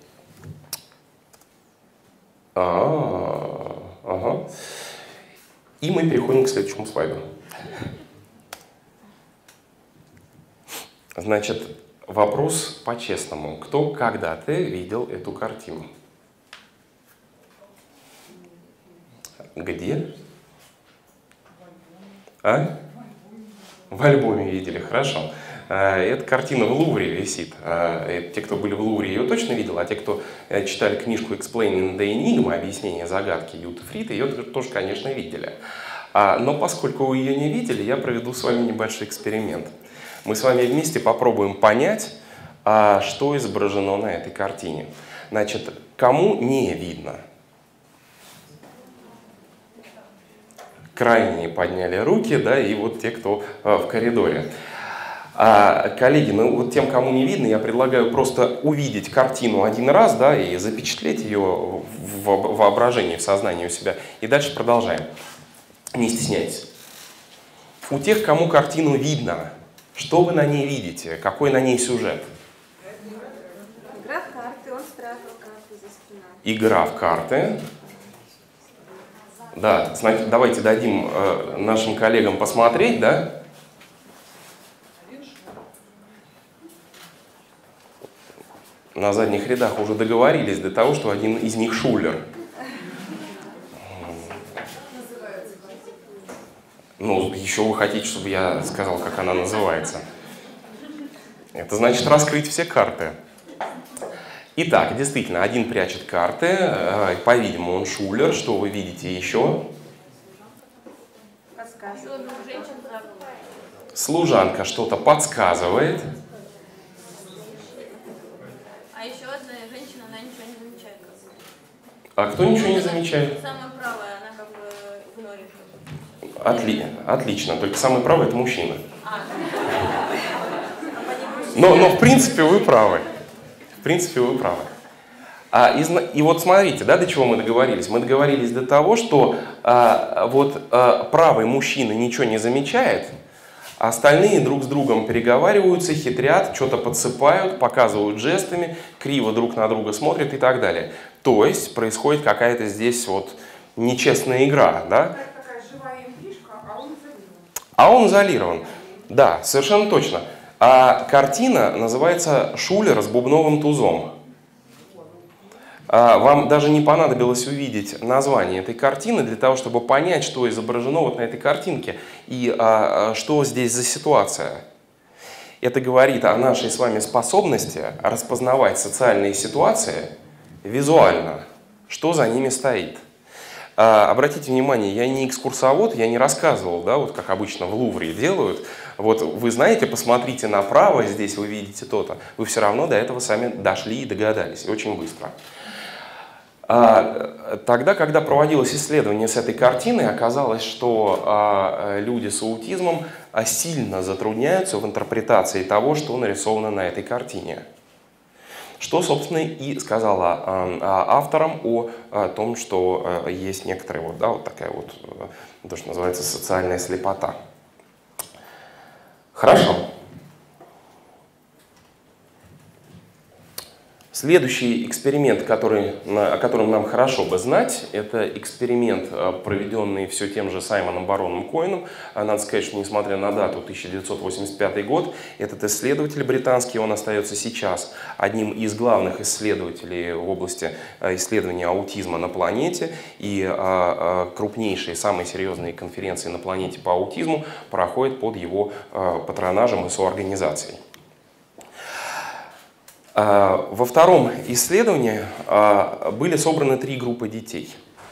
а, ага. И мы переходим к следующему слайду. Значит, вопрос по-честному. Кто когда-то видел эту картину? Где? А? В альбоме видели, хорошо. Эта картина в Лувре висит. Те, кто были в Лувре, ее точно видел, а те, кто читали книжку «Explaining the Enigma», «Объяснение загадки» Юты Фрита, ее тоже, конечно, видели. Но поскольку вы ее не видели, я проведу с вами небольшой эксперимент. Мы с вами вместе попробуем понять, что изображено на этой картине. Значит, кому не видно? Крайние подняли руки, да, и вот те, кто в коридоре. А, коллеги, ну вот тем, кому не видно, я предлагаю просто увидеть картину один раз, да, и запечатлеть ее в воображении, в сознании у себя. И дальше продолжаем. Не стесняйтесь. У тех, кому картину видно, что вы на ней видите? Какой на ней сюжет? Игра в карты, он спрятал карты за спиной. Игра в карты. Да, значит, давайте дадим э, нашим коллегам посмотреть, да? На задних рядах уже договорились до того, что один из них шулер. Ну, еще вы хотите, чтобы я сказал, как она называется. Это значит раскрыть все карты. Итак, действительно, один прячет карты, по-видимому, он шулер. Что вы видите еще? Подсказывает. Служанка что-то подсказывает. А еще одна женщина, она ничего не замечает. А кто ничего не замечает? Самая правая, она как бы игнорирует. Отли... Отлично, только самый правый — это мужчина. Но, но в принципе вы правы. В принципе вы правы. А, и, и вот смотрите, да, до чего мы договорились? Мы договорились до того, что а, вот а, правый мужчина ничего не замечает, а остальные друг с другом переговариваются, хитрят, что-то подсыпают, показывают жестами, криво друг на друга смотрят и так далее. То есть происходит какая-то здесь вот нечестная игра, да? Такая живая интрижка, а он изолирован. А он изолирован. Да, совершенно точно. А картина называется «Шулер с бубновым тузом». Вам даже не понадобилось увидеть название этой картины для того, чтобы понять, что изображено вот на этой картинке и а, что здесь за ситуация. Это говорит о нашей с вами способности распознавать социальные ситуации визуально, что за ними стоит. А, обратите внимание, я не экскурсовод, я не рассказывал, да, вот как обычно в Лувре делают. Вот вы знаете, посмотрите направо, здесь вы видите то-то. Вы все равно до этого сами дошли и догадались, и очень быстро. А, тогда, когда проводилось исследование с этой картиной, оказалось, что а, люди с аутизмом а, сильно затрудняются в интерпретации того, что нарисовано на этой картине. что, собственно, и сказала авторам о том, что есть некоторая вот, да, вот такая вот, то, что называется социальная слепота. Хорошо. Следующий эксперимент, который, о котором нам хорошо бы знать, это эксперимент, проведенный все тем же Саймоном Бароном Коэном. Надо сказать, что несмотря на дату тысяча девятьсот восемьдесят пятый год, этот исследователь британский, он остается сейчас одним из главных исследователей в области исследования аутизма на планете. И крупнейшие, самые серьезные конференции на планете по аутизму проходят под его патронажем и соорганизацией. Во втором исследовании были собраны три группы детей.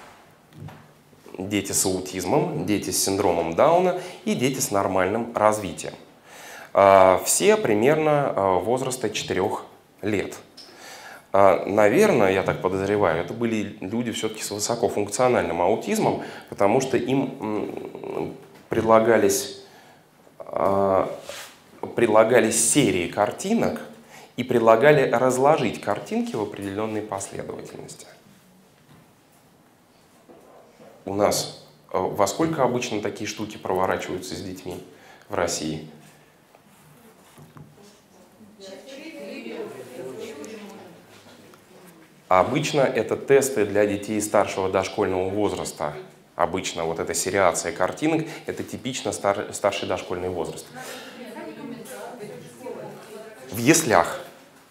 Дети с аутизмом, дети с синдромом Дауна и дети с нормальным развитием. Все примерно возраста четырёх лет. Наверное, я так подозреваю, это были люди все-таки с высокофункциональным аутизмом, потому что им предлагались, предлагались серии картинок, и предлагали разложить картинки в определенной последовательности. У нас во сколько обычно такие штуки проворачиваются с детьми в России? Обычно это тесты для детей старшего дошкольного возраста. Обычно вот эта сериация картинок – это типично стар, старший дошкольный возраст. В яслях.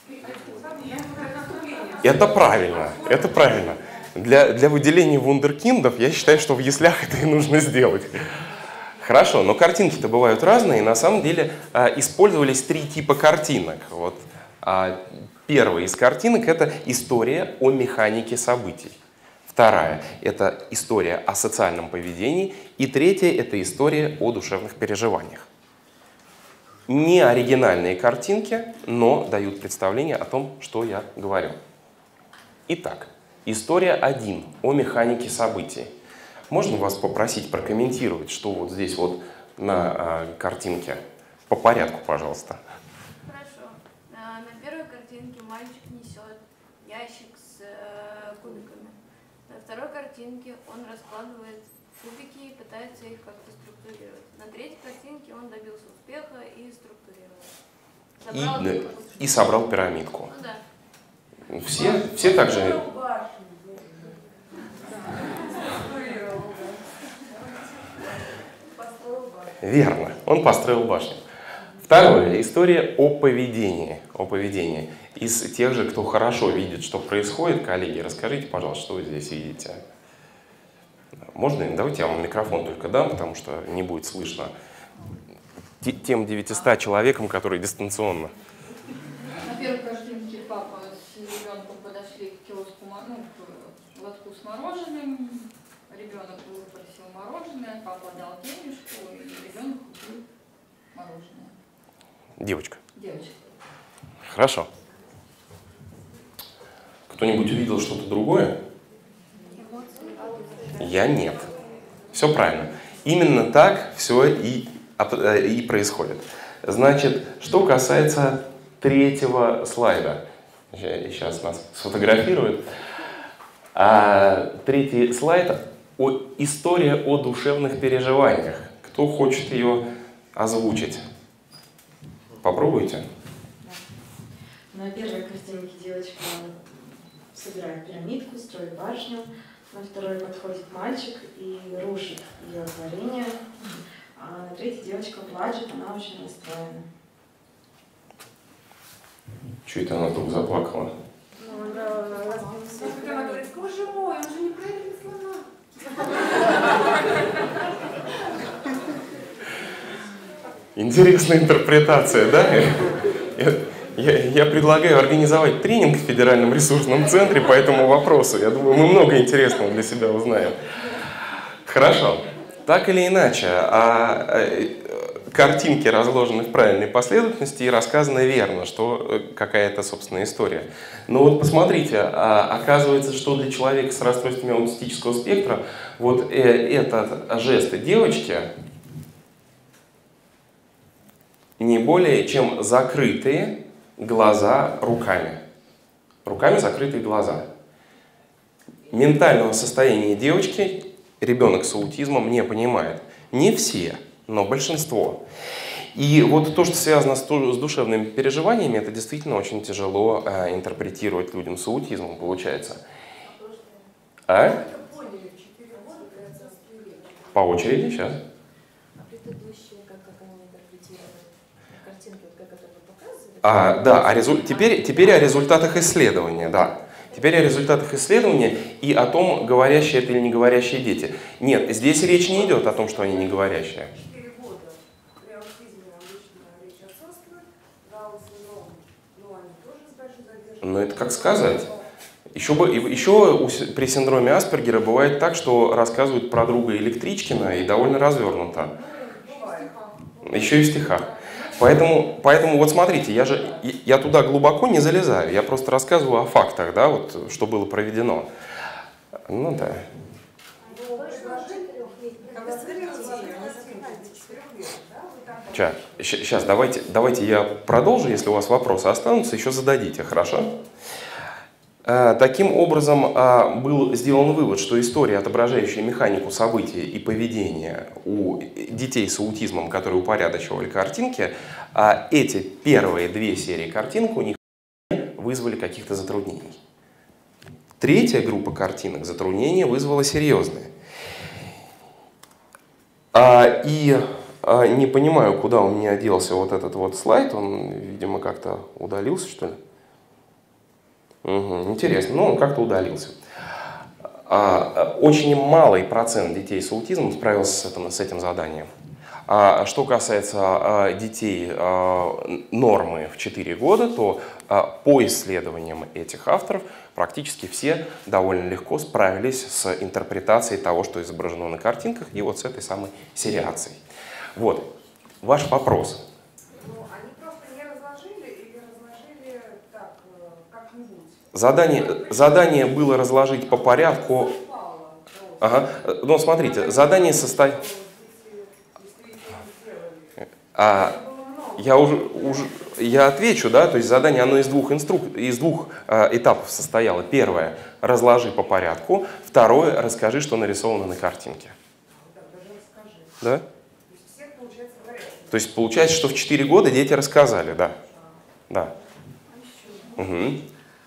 Это правильно, это правильно. Для, для выделения вундеркиндов я считаю, что в яслях это и нужно сделать. Хорошо, но картинки-то бывают разные. На самом деле использовались три типа картинок. Вот. Первая из картинок – это история о механике событий. Вторая – это история о социальном поведении. И третья – это история о душевных переживаниях. Не оригинальные картинки, но дают представление о том, что я говорю. Итак, история один о механике событий. Можно вас попросить прокомментировать, что вот здесь вот на а, картинке? По порядку, пожалуйста. Хорошо. На первой картинке мальчик несет ящик с э, кубиками. На второй картинке он раскладывает кубики и пытается их как-то структурировать. На третьей картинке он добился успеха и структурировал. Собрал И, и собрал пирамидку. Ну да. Все, все так же. Верно, он построил башню. Второе. История о поведении. О поведении. Из тех же, кто хорошо видит, что происходит, коллеги, расскажите, пожалуйста, что вы здесь видите. Можно? Давайте я вам микрофон только дам, потому что не будет слышно тем девятистам человекам, которые дистанционно. На первой картинке папа с ребенком подошли к киоску, ну, к лотку с мороженым. Ребенок выпросил мороженое, папа дал денежку, и ребенок купил мороженое. Девочка. Девочка. Хорошо. Кто-нибудь увидел что-то другое? Я нет. Все правильно. Именно так все и, и происходит. Значит, что касается третьего слайда. Сейчас нас сфотографируют. А, третий слайд о, история о душевных переживаниях. Кто хочет ее озвучить? Попробуйте. На первой картинке девочка собирает пирамидку, строит башню. На второй подходит мальчик и рушит ее творение. А на третьей девочка плачет, она очень расстроена. Чего это она вдруг заплакала? Она говорит, боже мой, он же неправильно сломал. Интересная интерпретация, да? Я, я, я предлагаю организовать тренинг в Федеральном ресурсном центре по этому вопросу. Я думаю, мы много интересного для себя узнаем. Хорошо. Так или иначе, а, а, картинки разложены в правильной последовательности и рассказано верно, что какая-то, собственно, история. Но вот посмотрите, а, оказывается, что для человека с расстройствами аутистического спектра вот э, этот жест девочки не более чем закрытые глаза руками. Руками закрытые глаза. Ментального состояния девочки ребенок с аутизмом не понимает. Не все, но большинство. И вот то, что связано с душевными переживаниями, это действительно очень тяжело э, интерпретировать людям с аутизмом, получается. А? По очереди, сейчас. А, да, а резу... теперь, теперь о результатах исследования, да. Теперь о результатах исследования и о том, говорящие это или не говорящие дети. Нет, здесь речь не идет о том, что они не говорящие. Но это как сказать. Еще, бы, еще при синдроме Аспергера бывает так, что рассказывают про друга Электричкина и довольно развернуто. Еще и в стихах. Поэтому, поэтому вот смотрите, я же я туда глубоко не залезаю, я просто рассказываю о фактах, да, вот что было проведено. Ну да. Сейчас, давайте, давайте я продолжу, если у вас вопросы останутся, еще зададите, хорошо? Таким образом, был сделан вывод, что история, отображающая механику событий и поведения у детей с аутизмом, которые упорядочивали картинки, эти первые две серии картинок у них вызвали каких-то затруднений. Третья группа картинок затруднения вызвала серьезные. И не понимаю, куда у меня делся вот этот вот слайд, он, видимо, как-то удалился, что ли? Угу, интересно, но он как-то удалился. Очень малый процент детей с аутизмом справился с этим, с этим заданием. А что касается детей нормы в четыре года, то по исследованиям этих авторов практически все довольно легко справились с интерпретацией того, что изображено на картинках, и вот с этой самой сериацией. Вот, ваш вопрос. Задание, задание было разложить по порядку. Ага. Ну, смотрите, задание состоит... А, я уже, уже я отвечу, да, то есть задание, оно из двух, инструк... из двух а, этапов состояло. Первое – разложи по порядку. Второе – расскажи, что нарисовано на картинке. Да? То есть получается, что в четыре года дети рассказали, да. Да. Угу.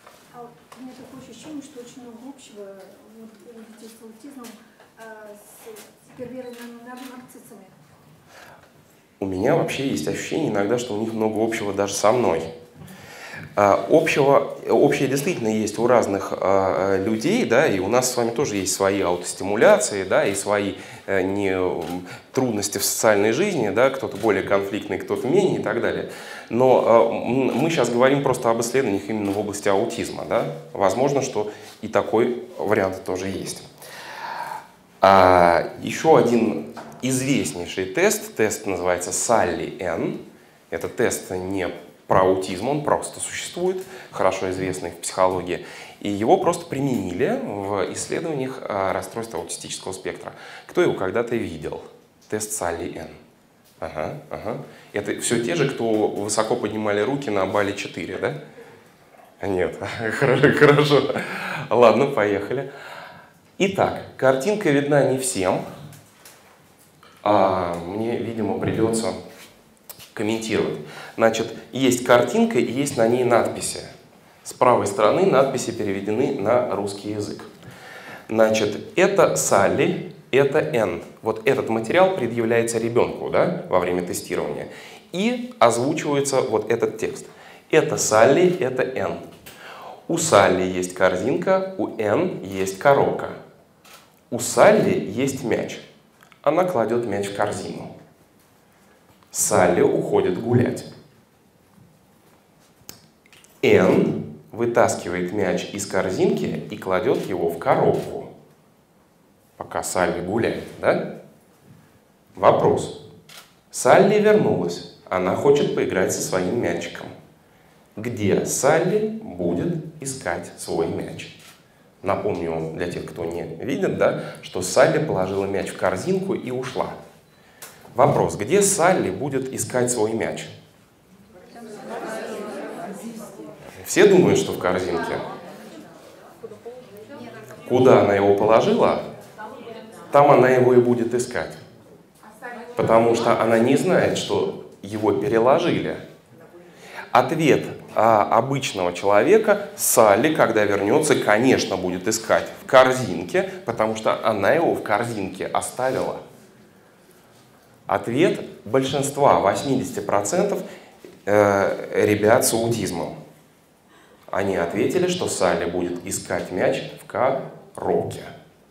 У меня вообще есть ощущение иногда, что у них много общего даже со мной. Общего, общее действительно есть у разных э, людей, да, и у нас с вами тоже есть свои аутостимуляции, да, и свои э, не, трудности в социальной жизни, да, кто-то более конфликтный, кто-то менее и так далее. Но э, мы сейчас говорим просто об исследованиях именно в области аутизма, да. Возможно, что и такой вариант тоже есть. А, еще один известнейший тест, тест называется Салли-Н. Это тест не про аутизм, он просто существует, хорошо известный в психологии. И его просто применили в исследованиях расстройства аутистического спектра. Кто его когда-то видел? Тест Салли-Н. Ага, ага. Это все те же, кто высоко поднимали руки на бале четыре, да? Нет, хорошо, хорошо. Ладно, поехали. Итак, картинка видна не всем. А мне, видимо, придется комментировать. Значит, есть картинка и есть на ней надписи. С правой стороны надписи переведены на русский язык. Значит, это Салли, это Н. Вот этот материал предъявляется ребенку, да, во время тестирования. И озвучивается вот этот текст. Это Салли, это Н. У Салли есть корзинка, у Н есть коробка. У Салли есть мяч. Она кладет мяч в корзину. Салли уходит гулять. Н вытаскивает мяч из корзинки и кладет его в коробку, пока Салли гуляет, да? Вопрос. Салли вернулась. Она хочет поиграть со своим мячиком. Где Салли будет искать свой мяч? Напомню вам, для тех, кто не видит, да, что Салли положила мяч в корзинку и ушла. Вопрос. Где Салли будет искать свой мяч? В Все думают, что в корзинке. Куда она его положила, там она его и будет искать. Потому что она не знает, что его переложили. Ответ а, обычного человека: Салли, когда вернется, конечно, будет искать в корзинке, потому что она его в корзинке оставила. Ответ большинства, восемьдесят процентов э, ребят с аутизмом. Они ответили, что Салли будет искать мяч в коробке.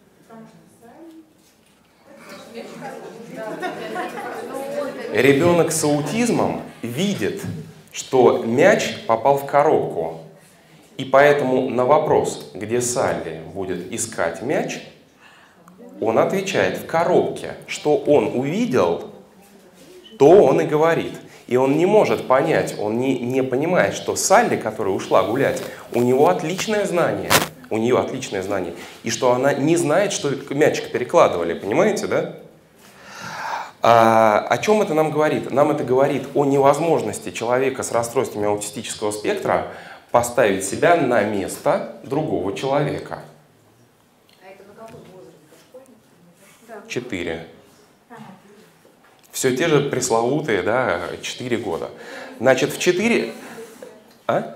Ребенок с аутизмом видит, что мяч попал в коробку. И поэтому на вопрос, где Салли будет искать мяч, он отвечает: в коробке. Что он увидел, то он и говорит. И он не может понять, он не, не понимает, что Салли, которая ушла гулять, у него отличное знание, у нее отличное знание, и что она не знает, что мячик перекладывали, понимаете, да? А, о чем это нам говорит? Нам это говорит о невозможности человека с расстройствами аутистического спектра поставить себя на место другого человека. А это на каком возрасте? Четыре. Все те же пресловутые, да, четыре года. Значит, в четыре... А?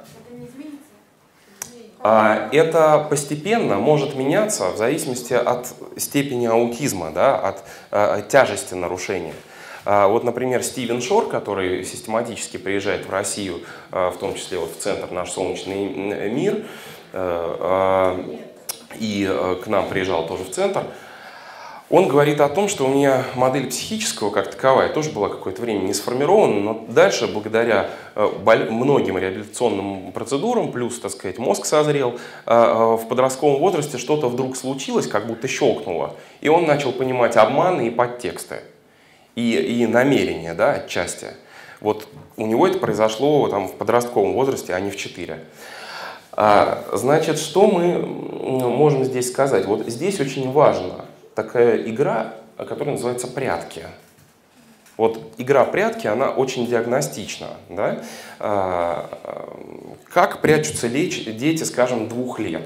А, это постепенно может меняться в зависимости от степени аутизма, да, от а, тяжести нарушения. А, вот, например, Стивен Шор, который систематически приезжает в Россию, а, в том числе вот в центр «Наш солнечный мир», а, а, и а, к нам приезжал тоже в центр, он говорит о том, что у меня модель психического как таковая тоже была какое-то время не сформирована, но дальше, благодаря многим реабилитационным процедурам, плюс, так сказать, мозг созрел, в подростковом возрасте что-то вдруг случилось, как будто щелкнуло, и он начал понимать обманы и подтексты, и, и намерения, да, отчасти. Вот у него это произошло там, в подростковом возрасте, а не в четыре. Значит, что мы можем здесь сказать? Вот здесь очень важно такая игра, которая называется прятки. Вот игра прятки, она очень диагностична. Да? А, как прячутся лечь дети, скажем, двух лет?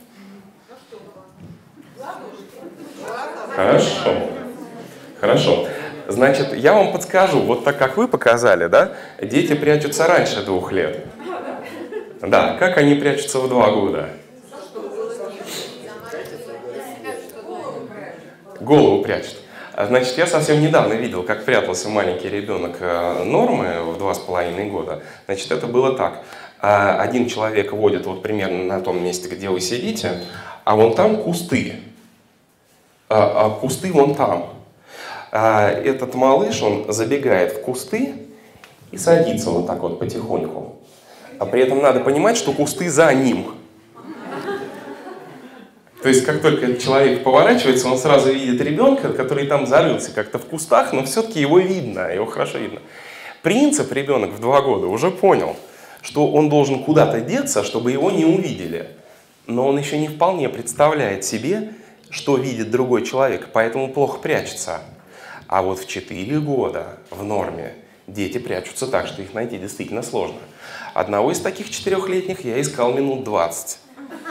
Хорошо. Хорошо. Значит, я вам подскажу, вот так как вы показали, да, дети прячутся раньше двух лет. Да, как они прячутся в два года? Голову прячет. Значит, я совсем недавно видел, как прятался маленький ребенок Нормы в два с половиной года. Значит, это было так. Один человек водит вот примерно на том месте, где вы сидите, а вон там кусты. А кусты вон там. Этот малыш, он забегает в кусты и садится вот так вот потихоньку. А при этом надо понимать, что кусты за ним. То есть, как только человек поворачивается, он сразу видит ребенка, который там зарылся как-то в кустах, но все-таки его видно, его хорошо видно. Принцип ребенок в два года уже понял, что он должен куда-то деться, чтобы его не увидели. Но он еще не вполне представляет себе, что видит другой человек, поэтому плохо прячется. А вот в четыре года в норме дети прячутся так, что их найти действительно сложно. Одного из таких четырехлетних я искал минут двадцать.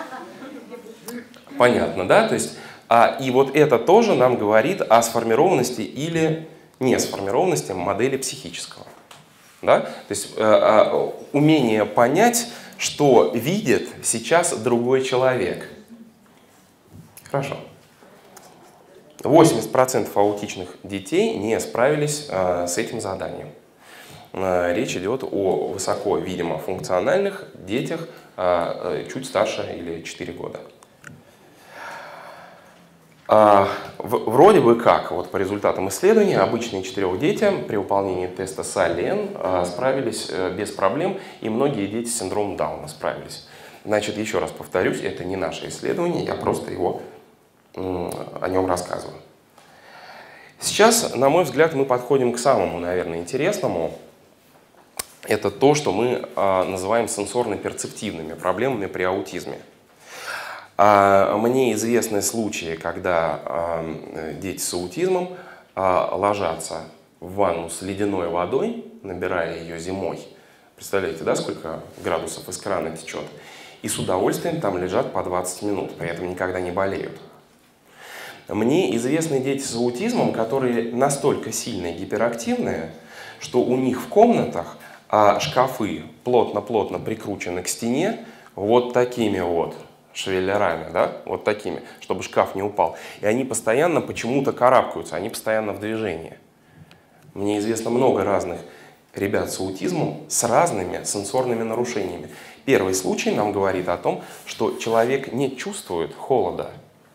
Понятно, да? То есть, а, и вот это тоже нам говорит о сформированности или несформированности модели психического. Да? То есть э, э, умение понять, что видит сейчас другой человек. Хорошо. восемьдесят процентов аутичных детей не справились э, с этим заданием. Э, речь идет о высоко, видимо, функциональных детях э, э, чуть старше или четыре года. А, в, вроде бы как, вот по результатам исследования, обычные четырех дети при выполнении теста Салли-Н а, справились а, без проблем, и многие дети с синдромом Дауна справились. Значит, еще раз повторюсь, это не наше исследование, я просто его, о нем рассказываю. Сейчас, на мой взгляд, мы подходим к самому, наверное, интересному. Это то, что мы а, называем сенсорно-перцептивными проблемами при аутизме. Мне известны случаи, когда дети с аутизмом ложатся в ванну с ледяной водой, набирая ее зимой Представляете, да, сколько градусов из крана течет? И с удовольствием там лежат по двадцать минут, при этом никогда не болеют. Мне известны дети с аутизмом, которые настолько сильные гиперактивные, что у них в комнатах а, шкафы плотно-плотно прикручены к стене вот такими вот швеллерами, да, вот такими, чтобы шкаф не упал. И они постоянно почему-то карабкаются, они постоянно в движении. Мне известно много разных ребят с аутизмом с разными сенсорными нарушениями. Первый случай нам говорит о том, что человек не чувствует холода.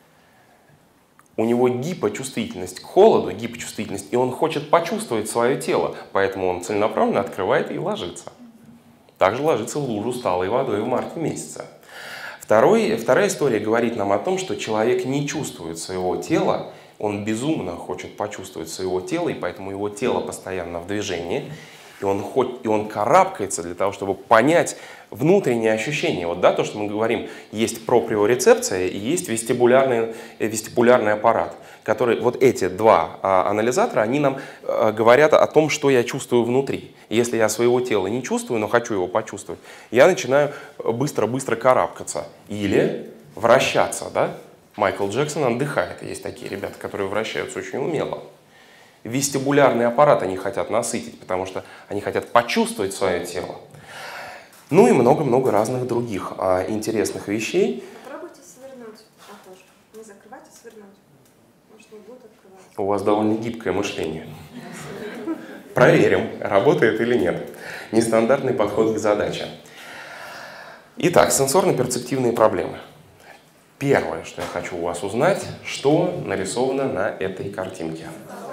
У него гипочувствительность к холоду, гипочувствительность, и он хочет почувствовать свое тело, поэтому он целенаправленно открывает и ложится. Также ложится в лужу с талой водой в марте месяце. Второй, вторая история говорит нам о том, что человек не чувствует своего тела, он безумно хочет почувствовать своего тела, и поэтому его тело постоянно в движении, и он, хоть, и он карабкается для того, чтобы понять внутренние ощущения. Вот, да, то, что мы говорим, есть проприорецепция и есть вестибулярный, вестибулярный аппарат, который, вот эти два а, анализатора, они нам а, говорят о том, что я чувствую внутри. Если я своего тела не чувствую, но хочу его почувствовать, я начинаю быстро-быстро карабкаться или вращаться. Да? Майкл Джексон отдыхает. Есть такие ребята, которые вращаются очень умело. Вестибулярный аппарат они хотят насытить, потому что они хотят почувствовать свое тело. Ну и много-много разных других а, интересных вещей. Попробуйте свернуть окошко. Не закрывать, а свернуть. Может, не будет открываться. У вас довольно гибкое мышление. Проверим, работает или нет. Нестандартный подход к задаче. Итак, сенсорно-перцептивные проблемы. Первое, что я хочу у вас узнать, что нарисовано на этой картинке.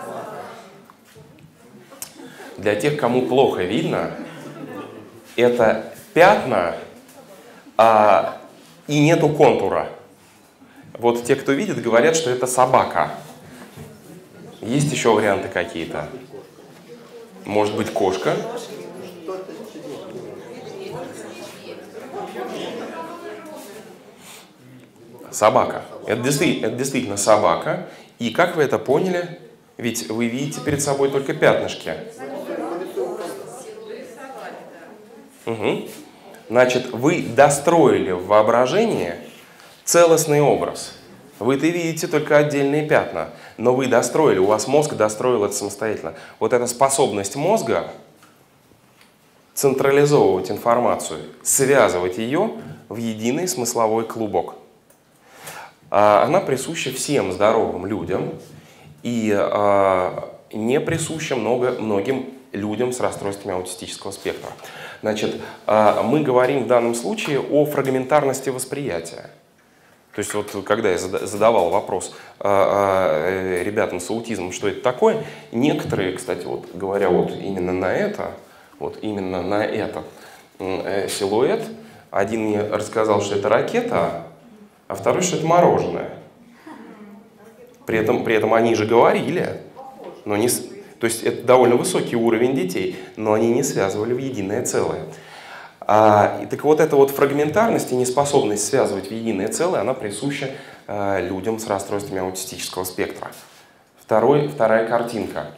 Для тех, кому плохо видно, это пятна а, и нету контура. Вот те, кто видит, говорят, что это собака. Есть еще варианты какие-то? Может быть, кошка? Собака. Это действительно, это действительно собака. И как вы это поняли? Ведь вы видите перед собой только пятнышки. Угу. Значит, вы достроили в воображении целостный образ. Вы-то видите только отдельные пятна, но вы достроили, у вас мозг достроил это самостоятельно. Вот эта способность мозга централизовывать информацию, связывать ее в единый смысловой клубок. Она присуща всем здоровым людям и не присуща много, многим людям с расстройствами аутистического спектра. Значит, мы говорим в данном случае о фрагментарности восприятия. То есть вот когда я задавал вопрос ребятам с аутизмом, что это такое, некоторые, кстати, вот говоря вот именно на это, вот именно на этот силуэт, один мне рассказал, что это ракета, а второй, что это мороженое. При этом, при этом они же говорили, но не... То есть это довольно высокий уровень детей, но они не связывали в единое целое. А, и так вот эта вот фрагментарность и неспособность связывать в единое целое, она присуща а, людям с расстройствами аутистического спектра. Второй, вторая картинка.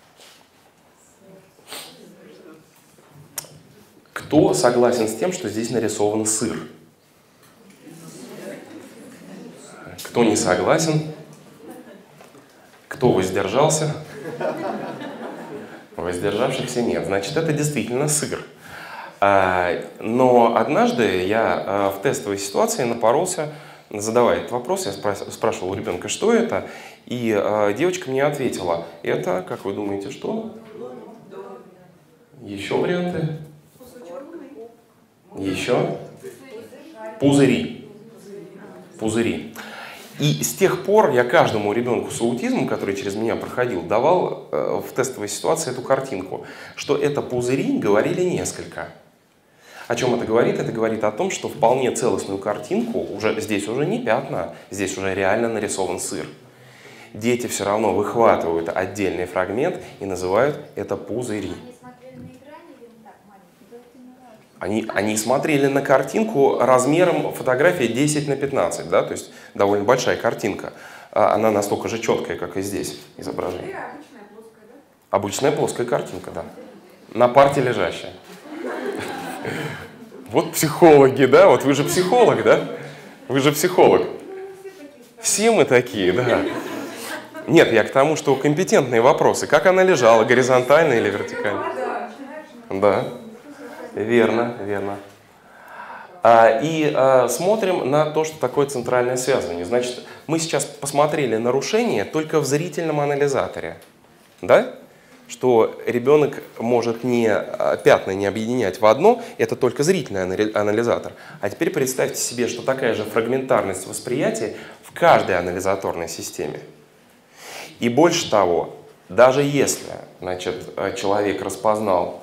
Кто согласен с тем, что здесь нарисован сыр? Кто не согласен? Кто воздержался? Воздержавшихся нет. Значит, это действительно сыр. Но однажды я в тестовой ситуации напоролся, задавая этот вопрос, я спрашивал у ребенка, что это, и девочка мне ответила, это, как вы думаете, что? Еще варианты? Еще? Пузыри. Пузыри. И с тех пор я каждому ребенку с аутизмом, который через меня проходил, давал э, в тестовой ситуации эту картинку, что это пузыри, говорили несколько. О чем это говорит? Это говорит о том, что вполне целостную картинку, уже, здесь уже не пятна, здесь уже реально нарисован сыр. Дети все равно выхватывают отдельный фрагмент и называют это пузыри. Они, они смотрели на картинку размером фотографии десять на пятнадцать, да, то есть довольно большая картинка. Она настолько же четкая, как и здесь изображение. Обычная плоская, да? Обычная плоская картинка, да. На парте лежащая. Вот психологи, да? Вот вы же психолог, да? Вы же психолог. Все мы такие, да. Нет, я к тому, что компетентные вопросы. Как она лежала, горизонтально или вертикально? Да, верно, верно. А, и а, смотрим на то, что такое центральное связывание. Значит, мы сейчас посмотрели нарушение только в зрительном анализаторе. Да? Что ребенок может не, пятна не объединять в одно, это только зрительный анализатор. А теперь представьте себе, что такая же фрагментарность восприятия в каждой анализаторной системе. И больше того, даже если, значит, человек распознал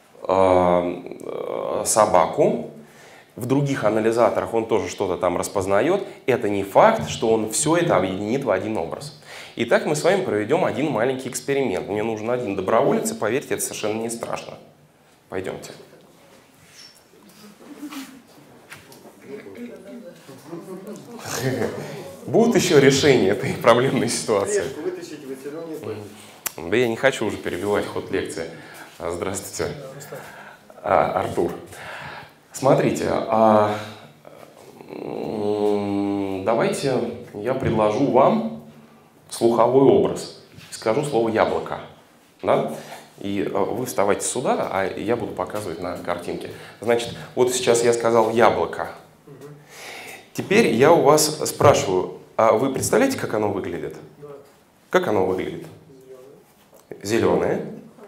э, собаку, в других анализаторах он тоже что-то там распознает, это не факт, что он все это объединит в один образ. Итак, мы с вами проведем один маленький эксперимент. Мне нужен один доброволец, и поверьте, это совершенно не страшно. Пойдемте. Будут еще решения этой проблемной ситуации? Да я не хочу уже перебивать ход лекции. Здравствуйте, а, Артур. Смотрите, а, давайте я предложу вам слуховой образ. Скажу слово «яблоко». Да? И вы вставайте сюда, а я буду показывать на картинке. Значит, вот сейчас я сказал «яблоко». Теперь я у вас спрашиваю, а вы представляете, как оно выглядит? Как оно выглядит? Зеленое.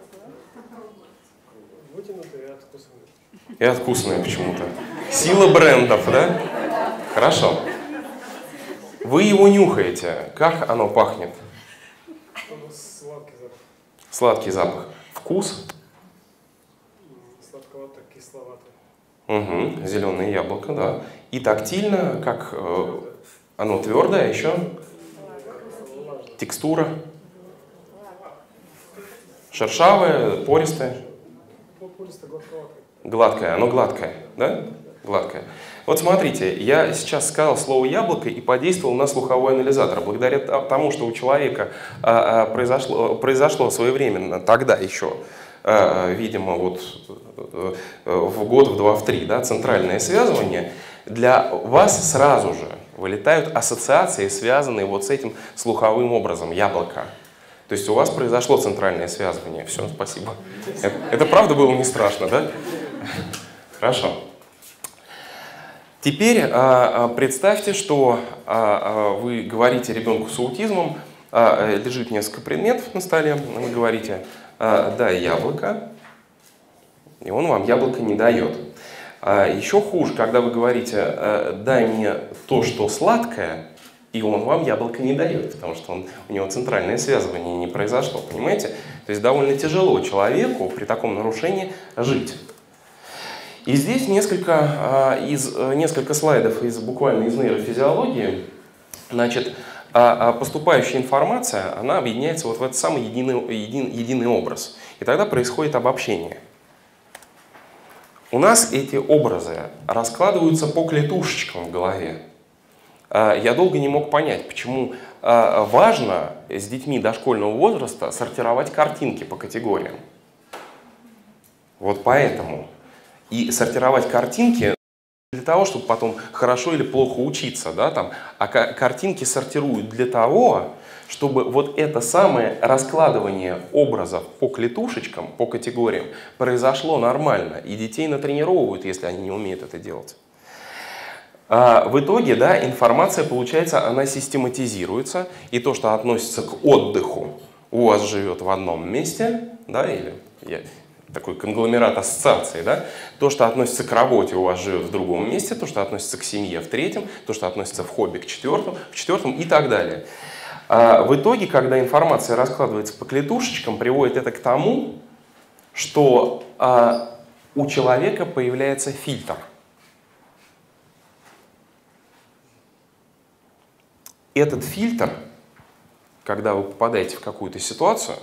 Вытянутое и откусанное. И откусанное почему-то. Сила брендов, да? Хорошо. Вы его нюхаете. Как оно пахнет? Сладкий запах. Сладкий запах. Вкус? Сладковато-кисловатый. Угу. Зеленое яблоко, да. И тактильно, как э, оно твердое, еще? Текстура? Шершавое, пористое? Гладкое. Оно гладкое, да? Гладкое. Вот смотрите, я сейчас сказал слово «яблоко» и подействовал на слуховой анализатор. Благодаря тому, что у человека а, а, произошло, произошло своевременно, тогда еще, а, видимо, вот в год, в два, в три, да, центральное связывание, для вас сразу же вылетают ассоциации, связанные вот с этим слуховым образом «яблоко». То есть у вас произошло центральное связывание. Все, спасибо. Это, это правда было не страшно, да? Хорошо. Теперь а, представьте, что а, вы говорите ребенку с аутизмом, а, лежит несколько предметов на столе, вы говорите а, «дай яблоко», и он вам яблоко не дает. А, еще хуже, когда вы говорите а, «дай мне то, что сладкое», и он вам яблоко не дает, потому что он, у него центральное связывание не произошло, понимаете? То есть довольно тяжело человеку при таком нарушении жить. И здесь несколько, а, из, несколько слайдов из, буквально из нейрофизиологии. Значит, а, а поступающая информация, она объединяется вот в этот самый единый, един, единый образ. И тогда происходит обобщение. У нас эти образы раскладываются по клетушечкам в голове. Я долго не мог понять, почему важно с детьми дошкольного возраста сортировать картинки по категориям. Вот поэтому. И сортировать картинки для того, чтобы потом хорошо или плохо учиться. Да, там. А картинки сортируют для того, чтобы вот это самое раскладывание образов по клетушечкам, по категориям произошло нормально. И детей натренировывают, если они не умеют это делать. В итоге, да, информация, получается, она систематизируется, и то, что относится к отдыху, у вас живет в одном месте, да, или я, такой конгломерат ассоциаций, да, то, что относится к работе, у вас живет в другом месте, то, что относится к семье в третьем, то, что относится в хобби к четвертому, в четвертом и так далее. А в итоге, когда информация раскладывается по клетушечкам, приводит это к тому, что а, у человека появляется фильтр. Этот фильтр, когда вы попадаете в какую-то ситуацию,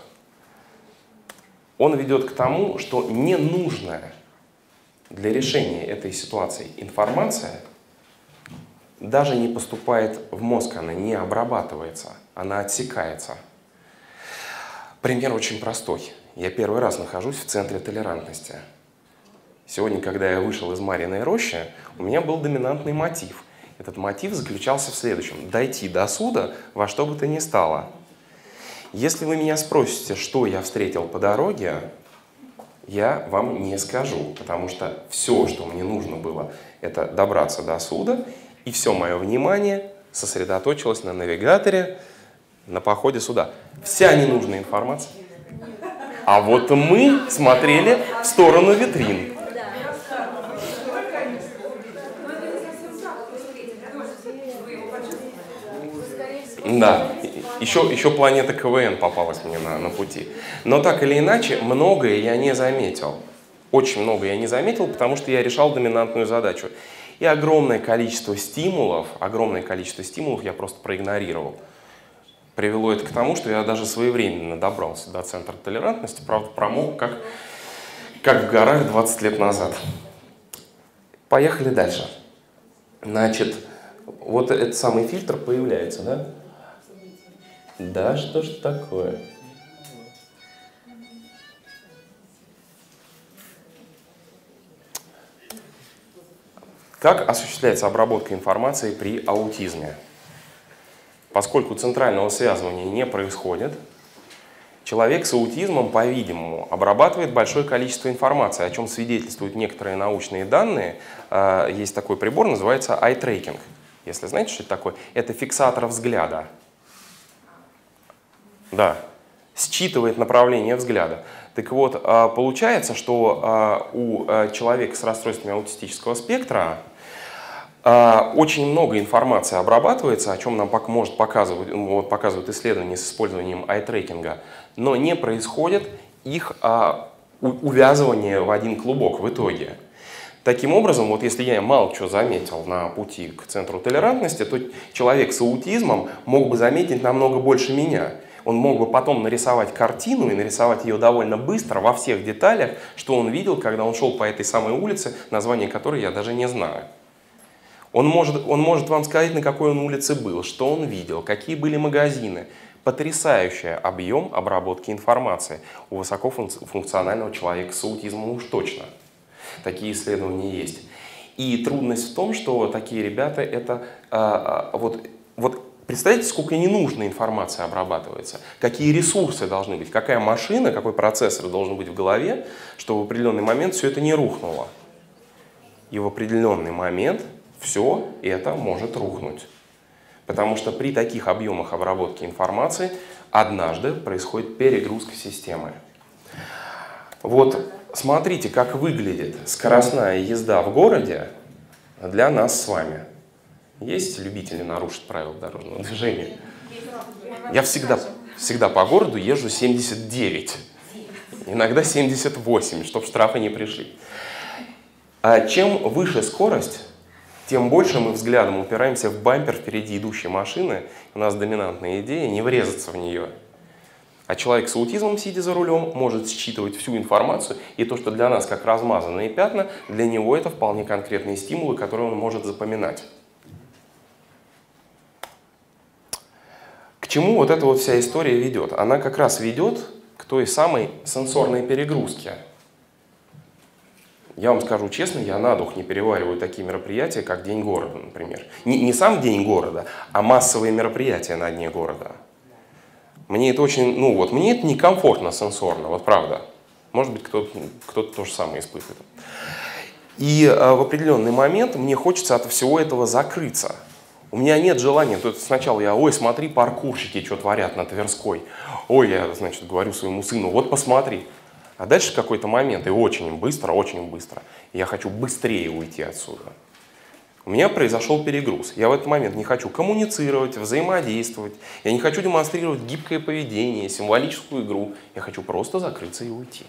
он ведет к тому, что ненужная для решения этой ситуации информация даже не поступает в мозг, она не обрабатывается, она отсекается. Пример очень простой. Я первый раз нахожусь в центре толерантности. Сегодня, когда я вышел из Марьиной рощи, у меня был доминантный мотив. Этот мотив заключался в следующем: дойти до суда во что бы то ни стало. Если вы меня спросите, что я встретил по дороге, я вам не скажу, потому что все, что мне нужно было, это добраться до суда, и все мое внимание сосредоточилось на навигаторе, на походе суда. Вся ненужная информация. А вот мы смотрели в сторону витрин. Да, еще, еще планета КВН попалась мне на, на пути. Но так или иначе, многое я не заметил. Очень многое я не заметил, потому что я решал доминантную задачу. И огромное количество стимулов, огромное количество стимулов я просто проигнорировал. Привело это к тому, что я даже своевременно добрался до центра толерантности, правда, промок, как, как в горах двадцать лет назад. Поехали дальше. Значит, вот этот самый фильтр появляется, да? Да, что ж такое? Как осуществляется обработка информации при аутизме? Поскольку центрального связывания не происходит, человек с аутизмом, по-видимому, обрабатывает большое количество информации, о чем свидетельствуют некоторые научные данные. Есть такой прибор, называется eye tracking. Если знаете, что это такое, это фиксатор взгляда. Да, считывает направление взгляда. Так вот, получается, что у человека с расстройствами аутистического спектра очень много информации обрабатывается, о чем нам может показывать, вот, показывают исследования с использованием ай-трекинга, но не происходит их увязывание в один клубок в итоге. Таким образом, вот если я мало чего заметил на пути к центру толерантности, то человек с аутизмом мог бы заметить намного больше меня. Он мог бы потом нарисовать картину и нарисовать ее довольно быстро, во всех деталях, что он видел, когда он шел по этой самой улице, название которой я даже не знаю. Он может, он может вам сказать, на какой он улице был, что он видел, какие были магазины. Потрясающий объем обработки информации у высокофункционального человека с аутизмом уж точно. Такие исследования есть. И трудность в том, что такие ребята, это а, вот, вот представляете, сколько ненужной информации обрабатывается, какие ресурсы должны быть, какая машина, какой процессор должен быть в голове, чтобы в определенный момент все это не рухнуло. И в определенный момент все это может рухнуть. Потому что при таких объемах обработки информации однажды происходит перегрузка системы. Вот смотрите, как выглядит скоростная езда в городе для нас с вами. Есть любители нарушить правила дорожного движения? Я всегда, всегда по городу езжу семьдесят девять, иногда семьдесят восемь, чтобы штрафы не пришли. А чем выше скорость, тем больше мы взглядом упираемся в бампер впереди идущей машины. У нас доминантная идея не врезаться в нее. А человек с аутизмом, сидя за рулем, может считывать всю информацию, и то, что для нас как размазанные пятна, для него это вполне конкретные стимулы, которые он может запоминать. К чему вот эта вот вся история ведет? Она как раз ведет к той самой сенсорной перегрузке. Я вам скажу честно, я на дух не перевариваю такие мероприятия, как День города, например. Не, не сам День города, а массовые мероприятия на Дне города. Мне это очень, ну вот, мне это некомфортно сенсорно, вот правда. Может быть, кто-то кто-то то же самое испытывает. И а, в определенный момент мне хочется от всего этого закрыться. У меня нет желания, то есть сначала я, ой, смотри, паркурщики, что творят на Тверской. Ой, я, значит, говорю своему сыну, вот посмотри. А дальше какой-то момент, и очень быстро, очень быстро, я хочу быстрее уйти отсюда. У меня произошел перегруз. Я в этот момент не хочу коммуницировать, взаимодействовать. Я не хочу демонстрировать гибкое поведение, символическую игру. Я хочу просто закрыться и уйти.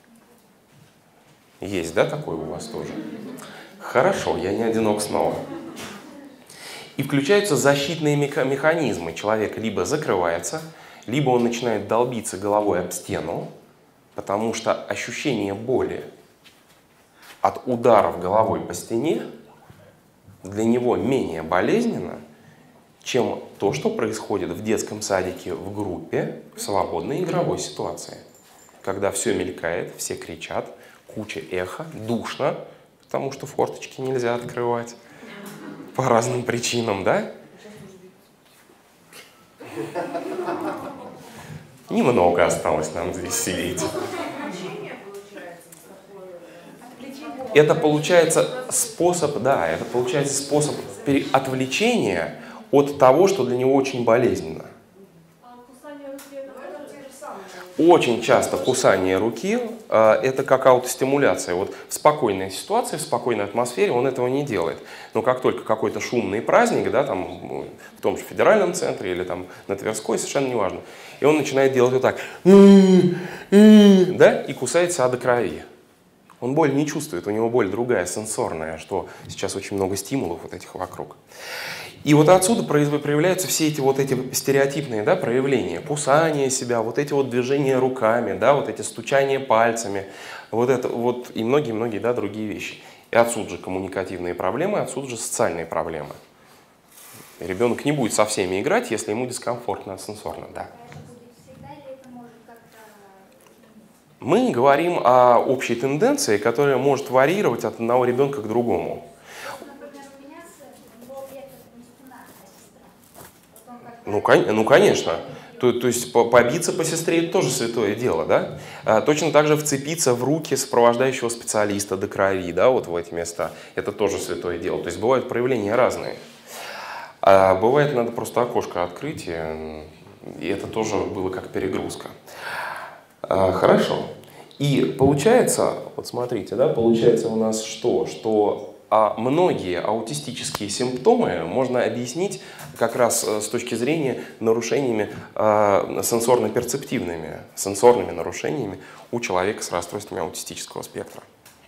Есть, да, такое у вас тоже? Хорошо, я не одинок снова. И включаются защитные механизмы. Человек либо закрывается, либо он начинает долбиться головой об стену, потому что ощущение боли от ударов головой по стене для него менее болезненно, чем то, что происходит в детском садике в группе в свободной игровой ситуации. Когда все мелькает, все кричат, куча эха, душно, потому что форточки нельзя открывать по разным причинам, да? Немного осталось нам здесь сидеть. Это получается способ, да, это получается способ отвлечения от того, что для него очень болезненно. Очень часто кусание руки э, это как аутостимуляция. Вот в спокойной ситуации, в спокойной атмосфере он этого не делает. Но как только какой-то шумный праздник, да, там, в том же федеральном центре или там на Тверской, совершенно неважно, и он начинает делать вот так, да, и кусает себя до крови. Он боль не чувствует, у него боль другая, сенсорная, что сейчас очень много стимулов вот этих вокруг. И вот отсюда проявляются все эти вот эти стереотипные, да, проявления, кусание себя, вот эти вот движения руками, да, вот эти стучания пальцами, вот это вот и многие-многие, да, другие вещи. И отсюда же коммуникативные проблемы, отсюда же социальные проблемы. Ребенок не будет со всеми играть, если ему дискомфортно сенсорно, да. Мы говорим о общей тенденции, которая может варьировать от одного ребенка к другому. Ну, ну конечно. То, то есть побиться по сестре – это тоже святое дело, да? А, точно так же вцепиться в руки сопровождающего специалиста до крови, да, вот в эти места – это тоже святое дело. То есть бывают проявления разные. А бывает, надо просто окошко открыть, и, и это тоже было как перегрузка. А, хорошо. И получается, вот смотрите, да, получается у нас что? Что а многие аутистические симптомы можно объяснить как раз с точки зрения нарушениями э, сенсорно-перцептивными, сенсорными нарушениями у человека с расстройствами аутистического спектра.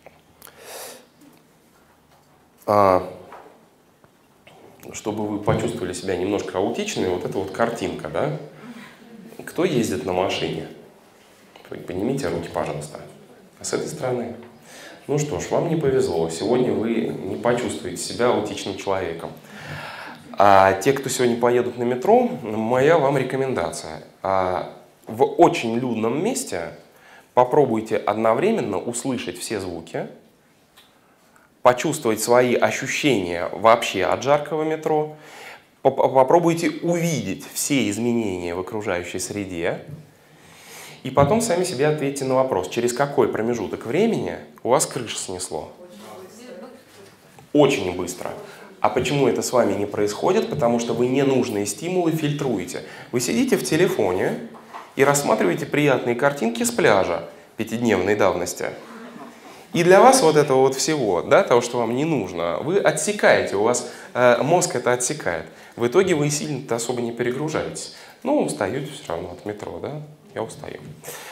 А, чтобы вы почувствовали себя немножко аутичными, вот эта вот картинка, да? Кто ездит на машине? Поднимите руки, пожалуйста. А с этой стороны? Ну что ж, вам не повезло. Сегодня вы не почувствуете себя аутичным человеком. А те, кто сегодня поедут на метро, моя вам рекомендация. А в очень людном месте попробуйте одновременно услышать все звуки, почувствовать свои ощущения вообще от жаркого метро, попробуйте увидеть все изменения в окружающей среде, и потом сами себе ответьте на вопрос, через какой промежуток времени у вас крышу снесло. Очень быстро. А почему это с вами не происходит? Потому что вы ненужные стимулы фильтруете. Вы сидите в телефоне и рассматриваете приятные картинки с пляжа пятидневной давности. И для вас вот этого вот всего, да, того, что вам не нужно, вы отсекаете, у вас э, мозг это отсекает. В итоге вы сильно-то особо не перегружаетесь. Ну, устаете все равно от метро, да? Я устаю.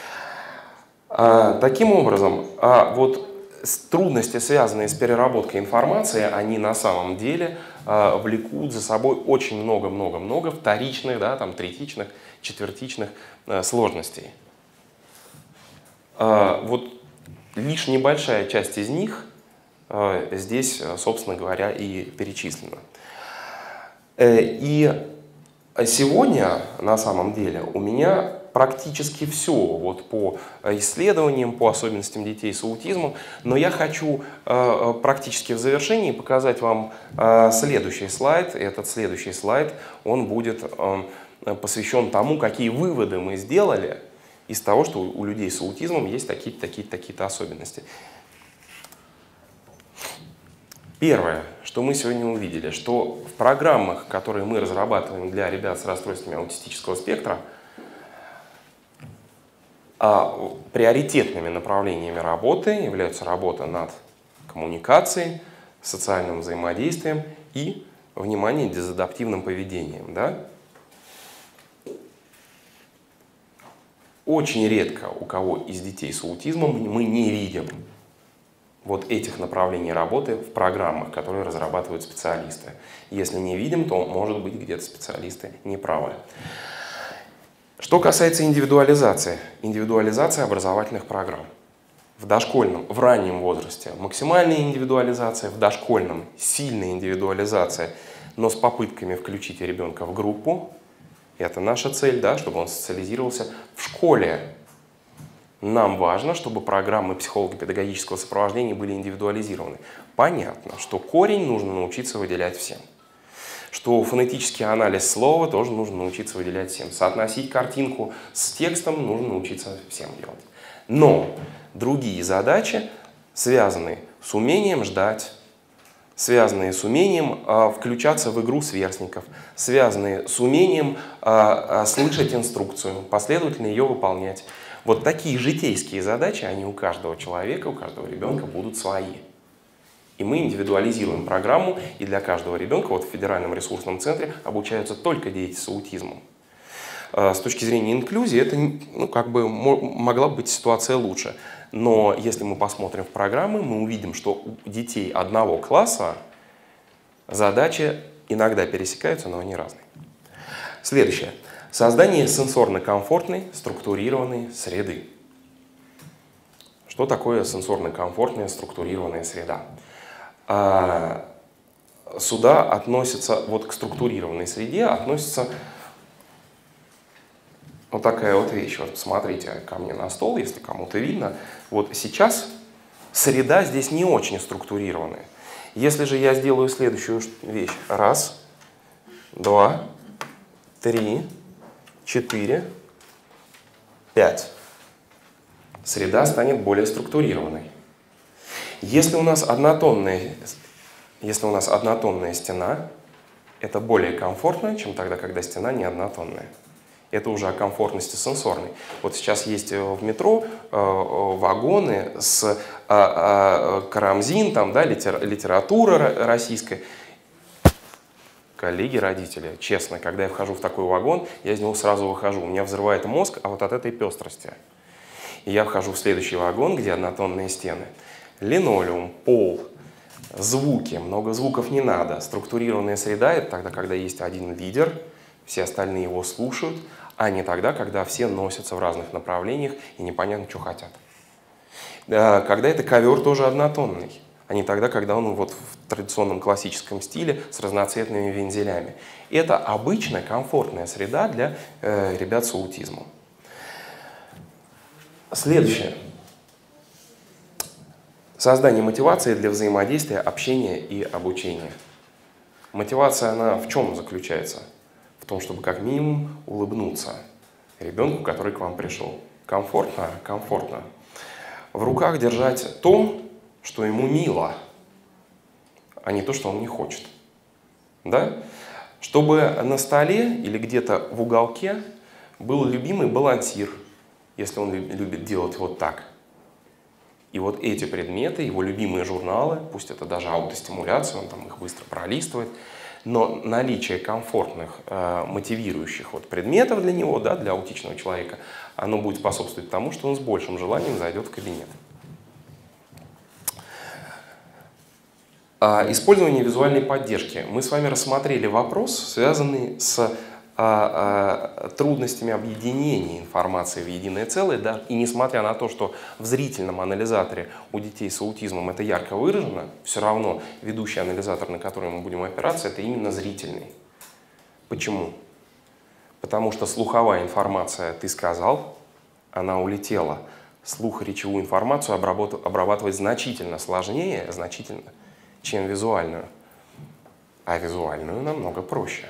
А, таким образом, а, вот трудности, связанные с переработкой информации, они на самом деле а, влекут за собой очень много-много-много вторичных, да, там, третичных, четвертичных а, сложностей. А, вот лишь небольшая часть из них а, здесь, собственно говоря, и перечислена. И сегодня, на самом деле, у меня практически все вот по исследованиям, по особенностям детей с аутизмом, но я хочу э, практически в завершении показать вам э, следующий слайд. Этот следующий слайд, он будет э, посвящен тому, какие выводы мы сделали из того, что у людей с аутизмом есть такие-то, такие-то, такие-то особенности. Первое, что мы сегодня увидели, что в программах, которые мы разрабатываем для ребят с расстройствами аутистического спектра, а приоритетными направлениями работы являются работа над коммуникацией, социальным взаимодействием и, внимание, дезадаптивным поведением. Да? Очень редко у кого из детей с аутизмом мы не видим вот этих направлений работы в программах, которые разрабатывают специалисты. Если не видим, то, может быть, где-то специалисты неправы. Что касается индивидуализации, индивидуализации образовательных программ. В дошкольном, в раннем возрасте максимальная индивидуализация, в дошкольном сильная индивидуализация, но с попытками включить ребенка в группу. Это наша цель, да, чтобы он социализировался. В школе Нам важно, чтобы программы психолого-педагогического сопровождения были индивидуализированы. Понятно, что корень нужно научиться выделять всем. Что фонетический анализ слова тоже нужно научиться выделять всем. Соотносить картинку с текстом нужно научиться всем делать. Но другие задачи связаны с умением ждать, связанные с умением э, включаться в игру сверстников, связанные с умением э, э, слышать инструкцию, последовательно ее выполнять. Вот такие житейские задачи, они у каждого человека, у каждого ребенка будут свои. И мы индивидуализируем программу, и для каждого ребенка вот в Федеральном ресурсном центре обучаются только дети с аутизмом. С точки зрения инклюзии, это, ну, как бы могла быть ситуация лучше. Но если мы посмотрим в программы, мы увидим, что у детей одного класса задачи иногда пересекаются, но они разные. Следующее. Создание сенсорно-комфортной, структурированной среды. Что такое сенсорно-комфортная, структурированная среда? Сюда относится, вот к структурированной среде относится вот такая вот вещь. Вот посмотрите ко мне на стол, если кому-то видно. Вот сейчас среда здесь не очень структурированная. Если же я сделаю следующую вещь. Раз, два, три, четыре, пять. Среда станет более структурированной. Если у нас однотонная, если у нас однотонная стена, это более комфортно, чем тогда, когда стена не однотонная. Это уже о комфортности сенсорной. Вот сейчас есть в метро э, вагоны с э, э, Карамзин, там, да, литер, литература российская. Коллеги, родители, честно, когда я вхожу в такой вагон, я из него сразу выхожу. У меня взрывает мозг, а вот от этой пестрости. И я вхожу в следующий вагон, где однотонные стены. Линолеум, пол, звуки, много звуков не надо. Структурированная среда – это тогда, когда есть один лидер, все остальные его слушают, а не тогда, когда все носятся в разных направлениях и непонятно, что хотят. Когда это ковер тоже однотонный, а не тогда, когда он вот в традиционном классическом стиле с разноцветными вензелями. Это обычная комфортная среда для э, ребят с аутизмом. Следующее. Создание мотивации для взаимодействия, общения и обучения. Мотивация, она в чем заключается? В том, чтобы как минимум улыбнуться ребенку, который к вам пришел. Комфортно? Комфортно. В руках держать то, что ему мило, а не то, что он не хочет. Да? Чтобы на столе или где-то в уголке был любимый балансир, если он любит делать вот так. И вот эти предметы, его любимые журналы, пусть это даже аутостимуляция, он там их быстро пролистывает, но наличие комфортных, э, мотивирующих вот предметов для него, да, для аутичного человека, оно будет способствовать тому, что он с большим желанием зайдет в кабинет. А, использование визуальной поддержки. Мы с вами рассмотрели вопрос, связанный с а, а, трудностями объединения информации в единое целое, да, и несмотря на то, что в зрительном анализаторе у детей с аутизмом это ярко выражено, все равно ведущий анализатор, на который мы будем опираться, это именно зрительный. Почему? Потому что слуховая информация, ты сказал, она улетела. Слухоречевую информацию обрабатывать значительно сложнее, значительно, чем визуальную. А визуальную намного проще.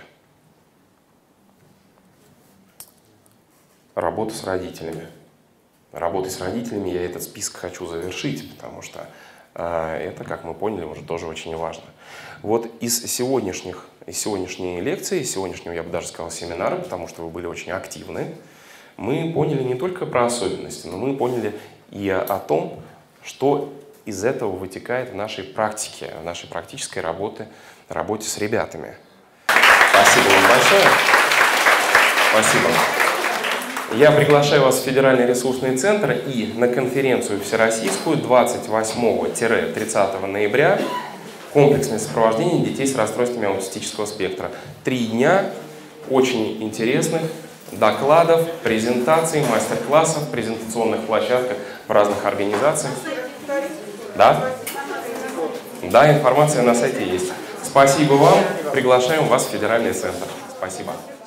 Работа с родителями. Работой с родителями я этот список хочу завершить, потому что э, это, как мы поняли, уже тоже очень важно. Вот из сегодняшних, из сегодняшней лекции, из сегодняшнего, я бы даже сказал, семинара, потому что вы были очень активны, мы поняли не только про особенности, но мы поняли и о том, что из этого вытекает в нашей практике, в нашей практической работе, работе с ребятами. Спасибо вам большое. Спасибо. Я приглашаю вас в Федеральный ресурсный центр и на конференцию всероссийскую двадцать восьмого — тридцатого ноября «Комплексное сопровождение детей с расстройствами аутистического спектра». Три дня очень интересных докладов, презентаций, мастер-классов, презентационных площадках в разных организациях. Да? Да, информация на сайте есть. Спасибо вам. Приглашаем вас в Федеральный центр. Спасибо.